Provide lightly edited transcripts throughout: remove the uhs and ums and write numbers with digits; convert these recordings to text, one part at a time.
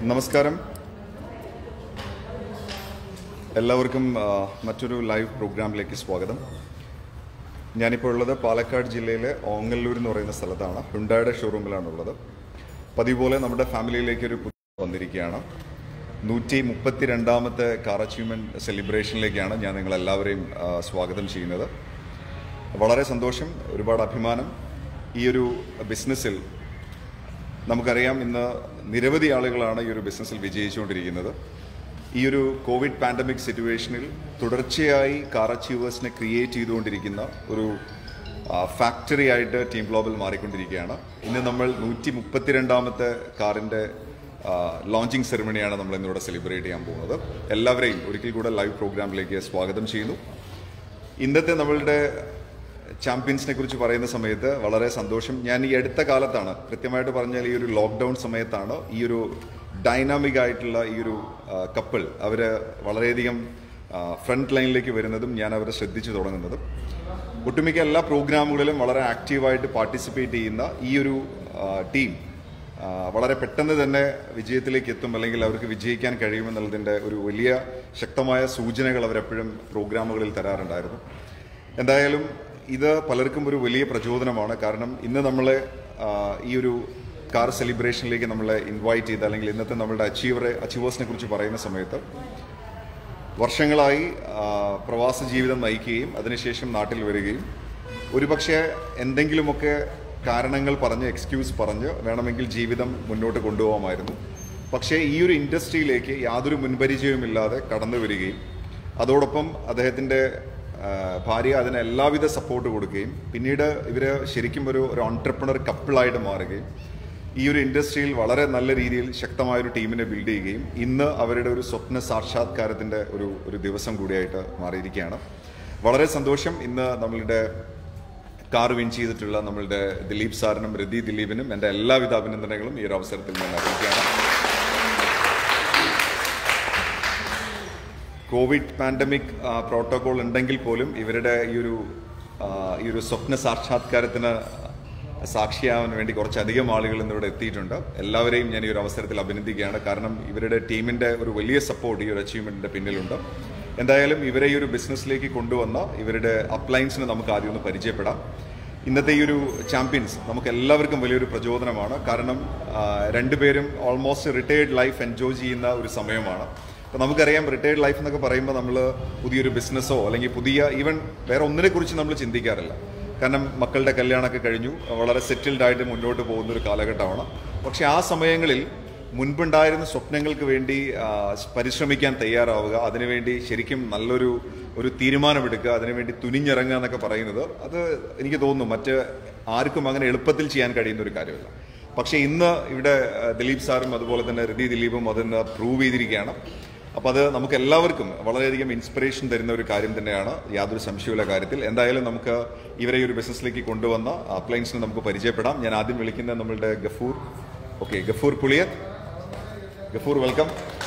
നമസ്കാരം. എല്ലാവർക്കും മറ്റൊരു ലൈവ് പ്രോഗ്രാമിലേക്ക് സ്വാഗതം. ഞാനിപ്പോൾ ഉള്ളത് പാലക്കാട് ജില്ലയിലെ ഓങ്ങല്ലൂർ എന്ന് പറയുന്ന സ്ഥലത്താണ്. ഹുണ്ടായുടെ ഷോറൂമിലാണുള്ളത്. പതിവ് പോലെ നമ്മുടെ ഫാമിലിയിലേക്ക് ഒരു പുതിയ വന്നിരിക്കുകയാണ്. 132ാമത്തെ കാർ അച്ചീവ്മെൻറ്റ് സെലിബ്രേഷനിലേക്കാണ് ഞാൻ നിങ്ങളെല്ലാവരെയും സ്വാഗതം ചെയ്യുന്നത്. വളരെ സന്തോഷം, ഒരുപാട് അഭിമാനം. ഈ ഒരു ബിസിനസ്സിൽ നമുക്കറിയാം, ഇന്ന് നിരവധി ആളുകളാണ് ഈ ഒരു ബിസിനസ്സിൽ വിജയിച്ചുകൊണ്ടിരിക്കുന്നത്. ഈ ഒരു കോവിഡ് പാൻഡമിക് സിറ്റുവേഷനിൽ തുടർച്ചയായി കാർ അച്ചീവേഴ്സിനെ ക്രിയേറ്റ് ചെയ്തുകൊണ്ടിരിക്കുന്ന ഒരു ഫാക്ടറി ആയിട്ട് ടീം ഗ്ലോബൽ മാറിക്കൊണ്ടിരിക്കുകയാണ്. ഇന്ന് നമ്മൾ 132ാമത്തെ കാറിൻ്റെ ലോഞ്ചിങ് സെറിമണിയാണ് നമ്മൾ ഇന്നിവിടെ സെലിബ്രേറ്റ് ചെയ്യാൻ പോകുന്നത്. എല്ലാവരെയും ഒരിക്കൽ കൂടെ ലൈവ് പ്രോഗ്രാമിലേക്ക് സ്വാഗതം ചെയ്യുന്നു. ഇന്നത്തെ നമ്മളുടെ ചാമ്പ്യൻസിനെ കുറിച്ച് പറയുന്ന സമയത്ത് വളരെ സന്തോഷം. ഞാൻ ഈ അടുത്ത കാലത്താണ്, കൃത്യമായിട്ട് പറഞ്ഞാൽ ഈ ഒരു ലോക്ക്ഡൗൺ സമയത്താണ് ഈ ഒരു ഡൈനാമിക് ആയിട്ടുള്ള ഈ ഒരു കപ്പിൾ അവർ വളരെയധികം ഫ്രണ്ട് ലൈനിലേക്ക് വരുന്നതും ഞാൻ അവരെ ശ്രദ്ധിച്ചു തുടങ്ങുന്നതും. ഒട്ടുമിക്ക എല്ലാ പ്രോഗ്രാമുകളിലും വളരെ ആക്റ്റീവായിട്ട് പാർട്ടിസിപ്പേറ്റ് ചെയ്യുന്ന ഈ ഒരു ടീം വളരെ പെട്ടെന്ന് തന്നെ വിജയത്തിലേക്ക് എത്തും, അല്ലെങ്കിൽ അവർക്ക് വിജയിക്കാൻ കഴിയുമെന്നുള്ളതിൻ്റെ ഒരു വലിയ ശക്തമായ സൂചനകൾ അവരെപ്പോഴും പ്രോഗ്രാമുകളിൽ തരാറുണ്ടായിരുന്നു. എന്തായാലും ഇത് പലർക്കും ഒരു വലിയ പ്രചോദനമാണ്. കാരണം ഇന്ന് നമ്മളെ ഈ ഒരു കാർ സെലിബ്രേഷനിലേക്ക് നമ്മളെ ഇൻവൈറ്റ് ചെയ്ത്, അല്ലെങ്കിൽ ഇന്നത്തെ നമ്മളുടെ അച്ചീവേഴ്സിനെ കുറിച്ച് പറയുന്ന സമയത്ത് വർഷങ്ങളായി പ്രവാസ ജീവിതം നയിക്കുകയും അതിനുശേഷം നാട്ടിൽ വരികയും ഒരുപക്ഷെ എന്തെങ്കിലുമൊക്കെ കാരണങ്ങൾ പറഞ്ഞ്, എക്സ്ക്യൂസ് പറഞ്ഞ് വേണമെങ്കിൽ ജീവിതം മുന്നോട്ട് കൊണ്ടുപോകാമായിരുന്നു. പക്ഷേ ഈ ഒരു ഇൻഡസ്ട്രിയിലേക്ക് യാതൊരു മുൻപരിചയവുമില്ലാതെ കടന്നു വരികയും അതോടൊപ്പം അദ്ദേഹത്തിൻ്റെ ഭാര്യ അതിന് എല്ലാവിധ സപ്പോർട്ട് കൊടുക്കുകയും പിന്നീട് ഇവർ ശരിക്കും ഒരു ഓൺട്രപ്രണർ കപ്പിളായിട്ട് മാറുകയും ഈ ഒരു ഇൻഡസ്ട്രിയിൽ വളരെ നല്ല രീതിയിൽ ശക്തമായൊരു ടീമിനെ ബിൽഡ് ചെയ്യുകയും ഇന്ന് അവരുടെ ഒരു സ്വപ്ന സാക്ഷാത്കാരത്തിൻ്റെ ഒരു ദിവസം കൂടിയായിട്ട് മാറിയിരിക്കുകയാണ്. വളരെ സന്തോഷം. ഇന്ന് നമ്മളുടെ കാർ വിൻ ചെയ്തിട്ടുള്ള നമ്മളുടെ ദിലീപ് സാറിനും രതി ദിലീപിനും എൻ്റെ എല്ലാവിധ അഭിനന്ദനങ്ങളും ഈ ഒരു അവസരത്തിൽ ഞാൻ അറിയിക്കുകയാണ്. കോവിഡ് പാൻഡമിക് പ്രോട്ടോകോൾ ഉണ്ടെങ്കിൽ പോലും ഇവരുടെ ഈ ഒരു സ്വപ്ന സാക്ഷാത്കാരത്തിന് സാക്ഷിയാവാൻ വേണ്ടി കുറച്ചധികം ആളുകൾ ഇന്നിവിടെ എത്തിയിട്ടുണ്ട്. എല്ലാവരെയും ഞാൻ ഈ ഒരു അവസരത്തിൽ അഭിനന്ദിക്കുകയാണ്. കാരണം ഇവരുടെ ടീമിൻ്റെ ഒരു വലിയ സപ്പോർട്ട് ഈ ഒരു അച്ചീവ്മെൻറ്റിൻ്റെ പിന്നിലുണ്ട്. എന്തായാലും ഇവരെ ഈ ഒരു ബിസിനസ്സിലേക്ക് കൊണ്ടുവന്ന ഇവരുടെ അപ്ലയൻസിനെ നമുക്ക് ആദ്യം ഒന്ന് പരിചയപ്പെടാം. ഇന്നത്തെ ഈ ഒരു ചാമ്പ്യൻസ് നമുക്ക് എല്ലാവർക്കും വലിയൊരു പ്രചോദനമാണ്. കാരണം രണ്ടുപേരും ഓൾമോസ്റ്റ് റിട്ടയേർഡ് ലൈഫ് എൻജോയ് ചെയ്യുന്ന ഒരു സമയമാണ്. അപ്പോൾ നമുക്കറിയാം, റിട്ടയേർഡ് ലൈഫ് എന്നൊക്കെ പറയുമ്പോൾ നമ്മൾ പുതിയൊരു ബിസിനസ്സോ അല്ലെങ്കിൽ പുതിയ ഈവൻ വേറെ ഒന്നിനെക്കുറിച്ച് നമ്മൾ ചിന്തിക്കാറില്ല. കാരണം മക്കളുടെ കല്യാണമൊക്കെ കഴിഞ്ഞു, വളരെ സെറ്റിൽഡ് ആയിട്ട് മുന്നോട്ട് പോകുന്നൊരു കാലഘട്ടമാണ്. പക്ഷേ ആ സമയങ്ങളിൽ മുൻപുണ്ടായിരുന്ന സ്വപ്നങ്ങൾക്ക് വേണ്ടി പരിശ്രമിക്കാൻ തയ്യാറാവുക, അതിനുവേണ്ടി ശരിക്കും നല്ലൊരു തീരുമാനമെടുക്കുക, അതിനുവേണ്ടി തുനിഞ്ഞിറങ്ങുക എന്നൊക്കെ പറയുന്നത്, അത് എനിക്ക് തോന്നുന്നു മറ്റ് ആർക്കും അങ്ങനെ എളുപ്പത്തിൽ ചെയ്യാൻ കഴിയുന്ന ഒരു കാര്യമല്ല. പക്ഷേ ഇന്ന് ഇവിടെ ദിലീപ് സാറും അതുപോലെ തന്നെ രതി ദിലീപും അതിന് പ്രൂവ് ചെയ്തിരിക്കുകയാണ്. അപ്പോൾ അത് നമുക്ക് എല്ലാവർക്കും വളരെയധികം ഇൻസ്പിറേഷൻ തരുന്ന ഒരു കാര്യം തന്നെയാണ്, യാതൊരു സംശയമുള്ള കാര്യത്തിൽ. എന്തായാലും നമുക്ക് ഇവരെ ഈ ഒരു ബിസിനസ്സിലേക്ക് കൊണ്ടുവന്ന അപ്ലയൻസിനെ നമുക്ക് പരിചയപ്പെടാം. ഞാൻ ആദ്യം വിളിക്കുന്ന നമ്മളുടെ Gafoor. Okay, Gafoor Puliyath. Gafoor, welcome.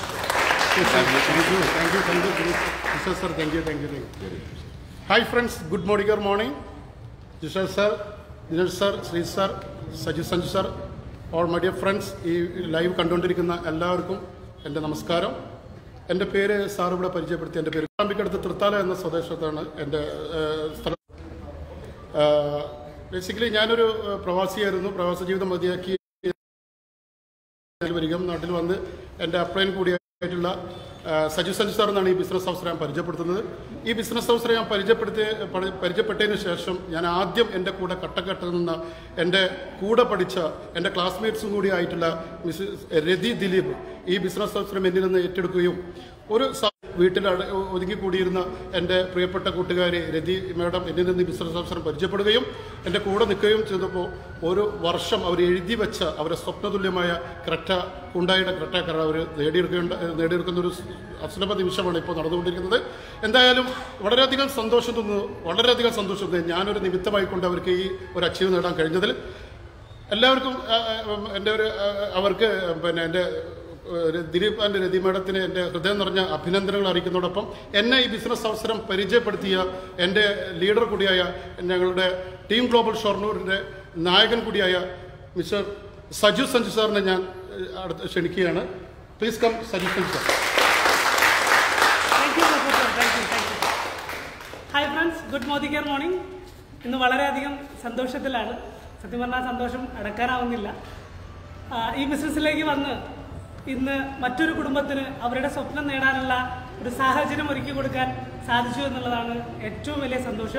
Hi friends, good morning or morning. Jishal sir, Dinesh sir, Sri sir, Sanju sir, all my dear friends, ഈ ലൈവ് കണ്ടുകൊണ്ടിരിക്കുന്ന എല്ലാവർക്കും എൻ്റെ നമസ്കാരം. എൻ്റെ പേര് സാർ ഇവിടെ പരിചയപ്പെടുത്തി. എൻ്റെ പേര് കാമ്പിക്കടുത്ത് തൃത്താല എന്ന സ്വദേശത്താണ് എൻ്റെ സ്ഥലം. ബേസിക്കലി ഞാനൊരു പ്രവാസിയായിരുന്നു. പ്രവാസ ജീവിതം മതിയാക്കി വരികയും നാട്ടിൽ വന്ന് എൻ്റെ അപ്ലൈൻ കൂടിയായിട്ടുള്ള സജു സാർ എന്നാണ് ഈ ബിസിനസ് ഹൗസ് ഞാൻ പരിചയപ്പെടുത്തുന്നത്. ഈ ബിസിനസ് ഹൗസിനെ ഞാൻ പരിചയപ്പെട്ടതിന് ശേഷം ഞാൻ ആദ്യം എൻ്റെ കൂടെ കട്ടക്കട്ട നിന്ന എൻ്റെ കൂടെ പഠിച്ച എൻ്റെ ക്ലാസ്മേറ്റ്സും കൂടി ആയിട്ടുള്ള മിസ്സസ് രതി ദിലീപ് ഈ ബിസിനസ് ഹൗസിനെ എന്നിൽ നിന്ന് ഏറ്റെടുക്കുകയും ഒരു വീട്ടിൽ ഒതുങ്ങിക്കൂടിയിരുന്ന എൻ്റെ പ്രിയപ്പെട്ട കൂട്ടുകാരി രതി മേഡം എന്നിൽ നിന്ന് ബിസിനസ് അവസരം പരിചയപ്പെടുകയും എൻ്റെ കൂടെ നിൽക്കുകയും ചെയ്തപ്പോൾ ഒരു വർഷം അവർ എഴുതി വെച്ച അവരുടെ സ്വപ്നതുല്യമായ ഹുണ്ടായുടെ ക്രെറ്റ കാർ അവർ നേടിയെടുക്കുന്ന ഒരു അസുലഭ നിമിഷമാണ് ഇപ്പോൾ നടന്നുകൊണ്ടിരിക്കുന്നത്. എന്തായാലും വളരെയധികം സന്തോഷം തോന്നുന്നു. ഞാനൊരു നിമിത്തമായിക്കൊണ്ട് അവർക്ക് ഈ ഒരു അച്ചീവ് നേടാൻ കഴിഞ്ഞതിൽ എല്ലാവർക്കും അവർക്ക് എൻ്റെ ദിലീപ് ആൻഡ് രതി മേഡത്തിന് എൻ്റെ ഹൃദയം നിറഞ്ഞ അഭിനന്ദനങ്ങൾ അറിയിക്കുന്നതോടൊപ്പം എന്നെ ഈ ബിസിനസ് അവസരം പരിചയപ്പെടുത്തിയ എൻ്റെ ലീഡർ കൂടിയായ ഞങ്ങളുടെ ടീം ഗ്ലോബൽ ഷൊർണൂരിൻ്റെ നായകൻ കൂടിയായ മിസ്റ്റർ സജു സാറിനെ ഞാൻ ക്ഷണിക്കുകയാണ്. Please come Saju Sanju sir. Hi friends, good morning. ഇന്ന് വളരെയധികം സന്തോഷത്തിലാണ്. സത്യം പറഞ്ഞാൽ സന്തോഷം അടക്കാനാവുന്നില്ല. ഈ ബിസിനസ്സിലേക്ക് വന്ന് ഇന്ന് മറ്റൊരു കുടുംബത്തിന് അവരുടെ സ്വപ്നം നേടാനുള്ള ഒരു സാഹചര്യം ഒരുക്കി കൊടുക്കാൻ സാധിച്ചു എന്നുള്ളതാണ് ഏറ്റവും വലിയ സന്തോഷം.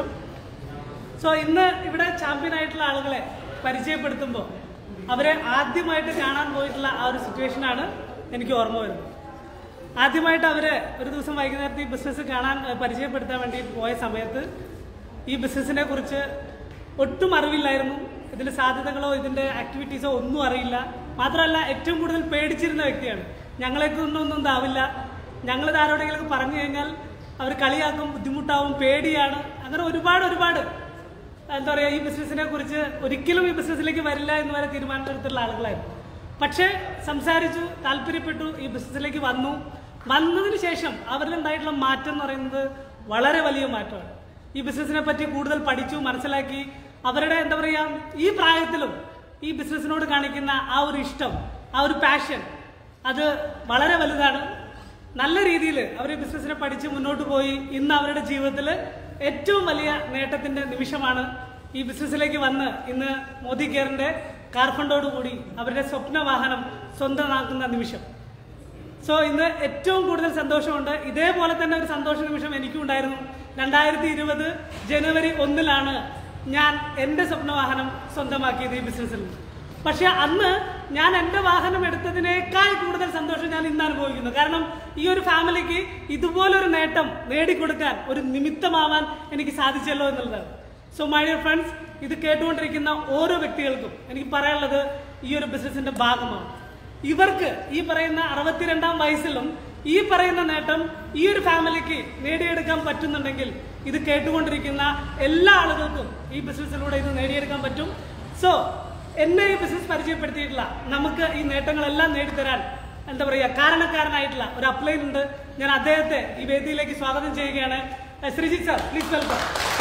സോ ഇന്ന് ഇവിടെ ചാമ്പ്യനായിട്ടുള്ള ആളുകളെ പരിചയപ്പെടുത്തുമ്പോൾ അവരെ ആദ്യമായിട്ട് കാണാൻ പോയിട്ടുള്ള ആ ഒരു സിറ്റുവേഷനാണ് എനിക്ക് ഓർമ്മ വരുന്നത്. ആദ്യമായിട്ട് അവരെ ഒരു ദിവസം വൈകുന്നേരത്തെ ഈ ബിസിനസ് കാണാൻ പരിചയപ്പെടുത്താൻ വേണ്ടി പോയ സമയത്ത് ഈ ബിസിനസ്സിനെ കുറിച്ച് ഒട്ടും അറിവില്ലായിരുന്നു. ഇതിൻ്റെ സാധ്യതകളോ ഇതിൻ്റെ ആക്ടിവിറ്റീസോ ഒന്നും അറിയില്ല. മാത്രമല്ല ഏറ്റവും കൂടുതൽ പേടിച്ചിരുന്ന വ്യക്തിയാണ്. ഞങ്ങളെക്കൊണ്ടൊന്നും ഇതാവില്ല, ഞങ്ങളിത് ആരോടെങ്കിലും പറഞ്ഞു കഴിഞ്ഞാൽ അവർ കളിയാക്കും, ബുദ്ധിമുട്ടാവും, പേടിയാണ്. അങ്ങനെ ഒരുപാട് എന്താ പറയുക, ഈ ബിസിനസ്സിനെ കുറിച്ച് ഒരിക്കലും ഈ ബിസിനസ്സിലേക്ക് വരില്ല എന്ന് വരെ തീരുമാനമെടുത്തുള്ള ആളുകളായിരുന്നു. പക്ഷേ സംസാരിച്ചു, താല്പര്യപ്പെട്ടു, ഈ ബിസിനസ്സിലേക്ക് വന്നതിന് ശേഷം അവരിലുണ്ടായിട്ടുള്ള മാറ്റം എന്ന് പറയുന്നത് വളരെ വലിയ മാറ്റമാണ്. ഈ ബിസിനസ്സിനെ പറ്റി കൂടുതൽ പഠിച്ചു, മനസ്സിലാക്കി. അവരുടെ എന്താ പറയുക, ഈ പ്രായത്തിലും ഈ ബിസിനസ്സിനോട് കാണിക്കുന്ന ആ ഒരു ഇഷ്ടം, ആ ഒരു പാഷൻ, അത് വളരെ വലുതാണ്. നല്ല രീതിയിൽ അവർ ഈ ബിസിനസ്സിനെ പഠിച്ച് മുന്നോട്ട് പോയി ഇന്ന് അവരുടെ ജീവിതത്തിൽ ഏറ്റവും വലിയ നേട്ടത്തിന്റെ നിമിഷമാണ്. ഈ ബിസിനസ്സിലേക്ക് വന്ന് ഇന്ന് മോദി കെയറിന്റെ കാർ ഫണ്ടോടുകൂടി അവരുടെ സ്വപ്ന വാഹനം സ്വന്തമാക്കുന്ന നിമിഷം. സോ ഇന്ന് ഏറ്റവും കൂടുതൽ സന്തോഷമുണ്ട്. ഇതേപോലെ തന്നെ ഒരു സന്തോഷ നിമിഷം എനിക്കും ഉണ്ടായിരുന്നു. 2020 ജനുവരി 1 ഞാൻ എൻ്റെ സ്വപ്നവാഹനം സ്വന്തമാക്കിയത് ഈ ബിസിനസ്സിൽ. പക്ഷെ അന്ന് ഞാൻ എൻ്റെ വാഹനം എടുത്തതിനേക്കാൾ കൂടുതൽ സന്തോഷം ഞാൻ ഇന്ന് അനുഭവിക്കുന്നു. കാരണം ഈ ഒരു ഫാമിലിക്ക് ഇതുപോലൊരു നേട്ടം നേടിക്കൊടുക്കാൻ ഒരു നിമിത്തമാവാൻ എനിക്ക് സാധിച്ചല്ലോ എന്നുള്ളതാണ്. സോ മൈ ഡിയർ ഫ്രണ്ട്സ്, ഇത് കേട്ടുകൊണ്ടിരിക്കുന്ന ഓരോ വ്യക്തികൾക്കും എനിക്ക് പറയാനുള്ളത് ഈ ഒരു ബിസിനസിന്റെ ഭാഗമാണ്. ഇവർക്ക് ഈ പറയുന്ന 62-ാം വയസ്സിലും ഈ പറയുന്ന നേട്ടം ഈ ഒരു ഫാമിലിക്ക് നേടിയെടുക്കാൻ പറ്റുന്നുണ്ടെങ്കിൽ ഇത് കേട്ടുകൊണ്ടിരിക്കുന്ന എല്ലാ ആളുകൾക്കും ഈ ബിസിനസ്സിലൂടെ ഇത് നേടിയെടുക്കാൻ പറ്റും. സോ എന്നെ ഈ ബിസിനസ് പരിചയപ്പെടുത്തിയിട്ടുള്ള, നമുക്ക് ഈ നേട്ടങ്ങളെല്ലാം നേടിത്തരാൻ എന്താ പറയുക കാരണക്കാരനായിട്ടുള്ള ഒരു അപ്ലൈൻ ഉണ്ട്. ഞാൻ അദ്ദേഹത്തെ ഈ വേദിയിലേക്ക് സ്വാഗതം ചെയ്യുകയാണ്. Sreejith sir, please welcome.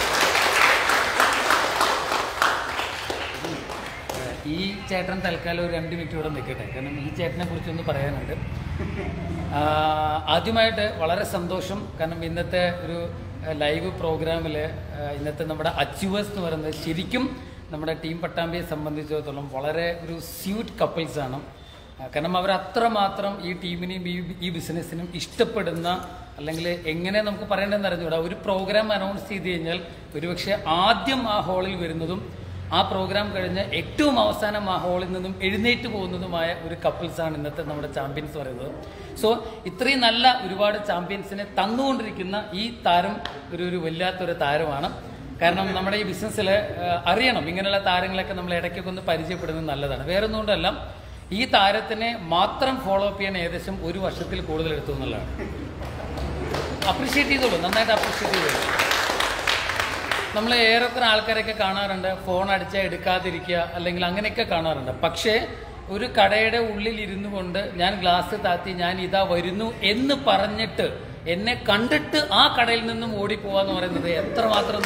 ഈ ചേട്ടൻ തൽക്കാലം ഒരു 2 മിനിറ്റ് ഇവിടെ നിൽക്കട്ടെ, കാരണം ഈ ചേട്ടനെ കുറിച്ചൊന്ന് പറയാനുണ്ട്. ആദ്യമായിട്ട് വളരെ സന്തോഷം, കാരണം ഇന്നത്തെ ഒരു ലൈവ് പ്രോഗ്രാമിൽ ഇന്നത്തെ നമ്മുടെ അച്ചീവേഴ്സ് എന്ന് പറയുന്നത് ശരിക്കും നമ്മുടെ ടീം പട്ടാമ്പിയെ സംബന്ധിച്ചിടത്തോളം വളരെ ഒരു സ്യൂട്ട് കപ്പിൾസാണ്. കാരണം അവർ അത്രമാത്രം ഈ ടീമിനെയും ഈ ബിസിനസ്സിനും ഇഷ്ടപ്പെടുന്ന, അല്ലെങ്കിൽ എങ്ങനെ നമുക്ക് പറയേണ്ടതെന്ന് അറിഞ്ഞുകൂടാ, ഒരു പ്രോഗ്രാം അനൗൺസ് ചെയ്ത് കഴിഞ്ഞാൽ ഒരുപക്ഷെ ആദ്യം ആ ഹാളിൽ വരുന്നതും ആ പ്രോഗ്രാം കഴിഞ്ഞ് ഏറ്റവും അവസാനം ആ ഹാളിൽ നിന്നും എഴുന്നേറ്റ് പോകുന്നതുമായ ഒരു കപ്പിൾസാണ് ഇന്നത്തെ നമ്മുടെ ചാമ്പ്യൻസ് പറയുന്നത്. സോ ഇത്രയും നല്ല ഒരുപാട് ചാമ്പ്യൻസിനെ തന്നുകൊണ്ടിരിക്കുന്ന ഈ താരം ഒരു വല്ലാത്തൊരു താരമാണ്. കാരണം നമ്മുടെ ഈ ബിസിനസ്സിൽ അറിയണം, ഇങ്ങനെയുള്ള താരങ്ങളൊക്കെ നമ്മൾ ഇടയ്ക്കൊക്കെ ഒന്ന് പരിചയപ്പെടുന്നത് നല്ലതാണ്. വേറൊന്നും കൊണ്ടല്ല, ഈ താരത്തിനെ മാത്രം ഫോളോ അപ്പ് ചെയ്യാൻ ഏകദേശം 1 വർഷത്തിൽ കൂടുതൽ എടുത്തു എന്നുള്ളതാണ്. അപ്രീഷിയേറ്റ് ചെയ്തോളൂ, നന്നായിട്ട് അപ്രീഷിയേറ്റ് ചെയ്തോളൂ. നമ്മൾ ഏറെക്കുറെ ആൾക്കാരൊക്കെ കാണാറുണ്ട്, ഫോൺ അടിച്ചാൽ എടുക്കാതിരിക്കുക, അല്ലെങ്കിൽ അങ്ങനെയൊക്കെ കാണാറുണ്ട്. പക്ഷേ ഒരു കടയുടെ ഉള്ളിൽ ഇരുന്നു കൊണ്ട് ഞാൻ ഗ്ലാസ് താത്തി ഞാൻ ഇതാ വരുന്നു എന്ന് പറഞ്ഞിട്ട് എന്നെ കണ്ടിട്ട് ആ കടയിൽ നിന്നും ഓടിപ്പോവാന്ന് പറയുന്നത് എത്രമാത്രം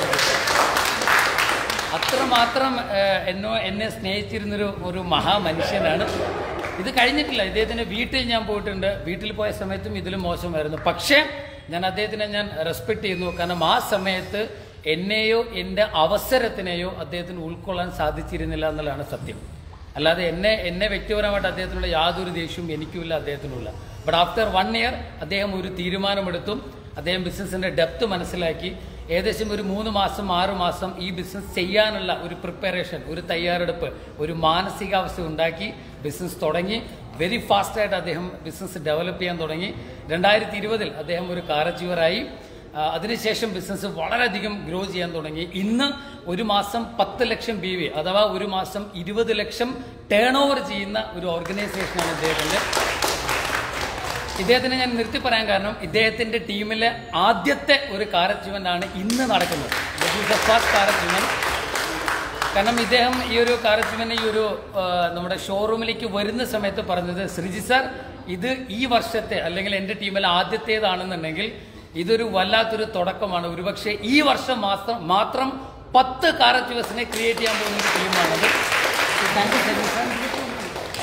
അത്രമാത്രം എന്നെ സ്നേഹിച്ചിരുന്നൊരു മഹാമനുഷ്യനാണ്. ഇത് കഴിഞ്ഞിട്ടില്ല, ഇദ്ദേഹത്തിൻ്റെ വീട്ടിൽ ഞാൻ പോയിട്ടുണ്ട്. വീട്ടിൽ പോയ സമയത്തും ഇതിലും മോശമായിരുന്നു. പക്ഷേ ഞാൻ അദ്ദേഹത്തിനെ റെസ്പെക്ട് ചെയ്യുന്നു. കാരണം ആ സമയത്ത് എന്നെയോ എൻ്റെ അവസരത്തിനെയോ അദ്ദേഹത്തിന് ഉൾക്കൊള്ളാൻ സാധിച്ചിരുന്നില്ല എന്നുള്ളതാണ് സത്യം. അല്ലാതെ എന്നെ വ്യക്തിപരമായിട്ട് അദ്ദേഹത്തിനുള്ള യാതൊരു ദേഷ്യവും എനിക്കുമില്ല, അദ്ദേഹത്തിനുമില്ല. ബട്ട് ആഫ്റ്റർ 1 ഇയർ അദ്ദേഹം ഒരു തീരുമാനമെടുത്തു. അദ്ദേഹം ബിസിനസ്സിൻ്റെ ഡെപ്ത് മനസ്സിലാക്കി. ഏകദേശം ഒരു 3 മാസം 6 മാസം ഈ ബിസിനസ് ചെയ്യാനുള്ള ഒരു പ്രിപ്പറേഷൻ, ഒരു തയ്യാറെടുപ്പ്, ഒരു മാനസികാവസ്ഥ ഉണ്ടാക്കി ബിസിനസ് തുടങ്ങി. വെരി ഫാസ്റ്റായിട്ട് അദ്ദേഹം ബിസിനസ് ഡെവലപ്പ് ചെയ്യാൻ തുടങ്ങി. 2020 അദ്ദേഹം ഒരു കാർ അച്ചീവറായി. അതിനുശേഷം ബിസിനസ് വളരെയധികം ഗ്രോ ചെയ്യാൻ തുടങ്ങി. ഇന്ന് ഒരു മാസം 10 ലക്ഷം BV, അഥവാ ഒരു മാസം 20 ലക്ഷം ടേൺ ഓവർ ചെയ്യുന്ന ഒരു ഓർഗനൈസേഷനാണ് ഇദ്ദേഹത്തിനെ ഞാൻ നിർത്തി പറയാൻ കാരണം ഇദ്ദേഹത്തിന്റെ ടീമിലെ ആദ്യത്തെ ഒരു കാർ അച്ചീവ്മെന്റ് ആണ് ഇന്ന് നടക്കുന്നത്. First car achievement. കാരണം ഇദ്ദേഹം ഈ ഒരു കാർ അച്ചീവ്മെന്റ് ഈ ഒരു നമ്മുടെ ഷോറൂമിലേക്ക് വരുന്ന സമയത്ത് പറഞ്ഞത്, ശ്രീജി സാർ, ഇത് ഈ വർഷത്തെ അല്ലെങ്കിൽ എൻ്റെ ടീമിലെ ആദ്യത്തേതാണെന്നുണ്ടെങ്കിൽ ഇതൊരു വല്ലാത്തൊരു തുടക്കമാണ്. ഒരുപക്ഷെ ഈ വർഷം മാത്രം 10 കാർ അച്ചീവേഴ്സിനെ ക്രിയേറ്റ് ചെയ്യാൻ പോകുന്ന ഒരു ടീമാണത്. Thank you Sreeji sir.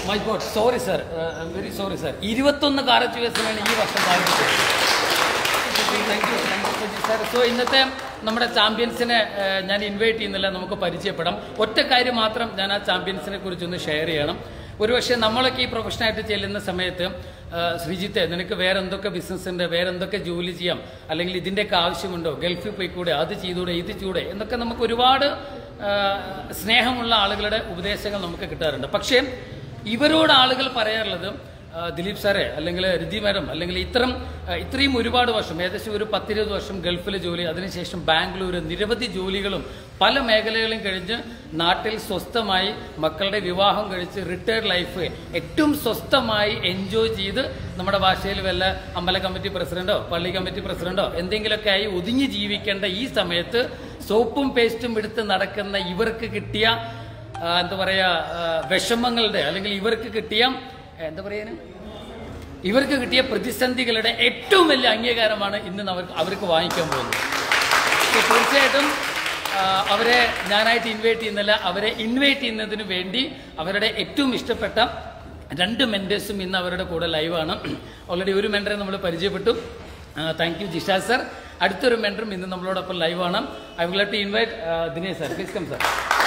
My god, sorry sir, very sorry sir. 21 car അച്ചീവേഴ്സിനാണ് ഈ വർഷം താല്പര്യം. Thank you sir. സോ ഇന്നത്തെ നമ്മുടെ ചാമ്പ്യൻസിനെ ഞാൻ ഇൻവൈറ്റ് ചെയ്യുന്നില്ല, നമുക്ക് പരിചയപ്പെടാം. ഒറ്റ കാര്യം മാത്രം ഞാൻ ആ ചാമ്പ്യൻസിനെ കുറിച്ചൊന്ന് ഷെയർ ചെയ്യണം. ഒരുപക്ഷെ നമ്മളൊക്കെ ഈ പ്രൊഫഷനായിട്ട് ചെല്ലുന്ന സമയത്ത് ശ്രീജിത്തെ നിനക്ക് വേറെ എന്തൊക്കെ ബിസിനസ് ഉണ്ട്, വേറെ എന്തൊക്കെ ജോലി ചെയ്യാം, അല്ലെങ്കിൽ ഇതിൻ്റെയൊക്കെ ആവശ്യമുണ്ടോ, ഗൾഫിൽ പോയിക്കൂടെ, അത് ചെയ്തൂടെ, ഇത് ചെയ്തൂടെ എന്നൊക്കെ നമുക്ക് ഒരുപാട് സ്നേഹമുള്ള ആളുകളുടെ ഉപദേശങ്ങൾ നമുക്ക് കിട്ടാറുണ്ട്. പക്ഷേ ഇവരോട് ആളുകൾ പറയാറുള്ളത് ദിലീപ് സാറെ അല്ലെങ്കിൽ രിതി മാഡം അല്ലെങ്കിൽ ഇത്രയും ഒരുപാട് വർഷം, ഏകദേശം ഒരു 10-20 വർഷം ഗൾഫിൽ ജോലി, അതിനുശേഷം ബാംഗ്ലൂർ, നിരവധി ജോലികളും പല മേഖലകളും കഴിഞ്ഞ് നാട്ടിൽ സ്വസ്ഥമായി മക്കളുടെ വിവാഹം കഴിച്ച് റിട്ടയർഡ് ലൈഫ് ഏറ്റവും സ്വസ്ഥമായി എൻജോയ് ചെയ്ത് നമ്മുടെ ഭാഷയിൽ വല്ല അമ്പല കമ്മിറ്റി പ്രസിഡന്റോ പള്ളി കമ്മിറ്റി പ്രസിഡന്റോ എന്തെങ്കിലുമൊക്കെ ആയി ഒതുങ്ങി ജീവിക്കേണ്ട ഈ സമയത്ത് സോപ്പും പേസ്റ്റും എടുത്ത് നടക്കുന്ന ഇവർക്ക് കിട്ടിയ എന്താ പറയുക വിഷമങ്ങളുടെ അല്ലെങ്കിൽ ഇവർക്ക് കിട്ടിയ എന്താ പറയാ ഇവർക്ക് കിട്ടിയ പ്രതിസന്ധികളുടെ ഏറ്റവും വലിയ അംഗീകാരമാണ് ഇന്ന് അവർക്ക് വാങ്ങിക്കാൻ പോകുന്നത്. തീർച്ചയായിട്ടും അവരെ ഞാനായിട്ട് ഇൻവൈറ്റ് ചെയ്യുന്നില്ല, അവരെ ഇൻവൈറ്റ് ചെയ്യുന്നതിന് വേണ്ടി അവരുടെ ഏറ്റവും ഇഷ്ടപ്പെട്ട 2 മെന്റേഴ്സും ഇന്ന് അവരുടെ കൂടെ ലൈവാണ്. ഓൾറെഡി ഒരു മെന്ററെ നമ്മൾ പരിചയപ്പെട്ടു. Thank you Jisha sir. അടുത്തൊരു മെന്ററും ഇന്ന് നമ്മളോടൊപ്പം ലൈവാണ്. I would like to invite Dinesh sir. Please come sir.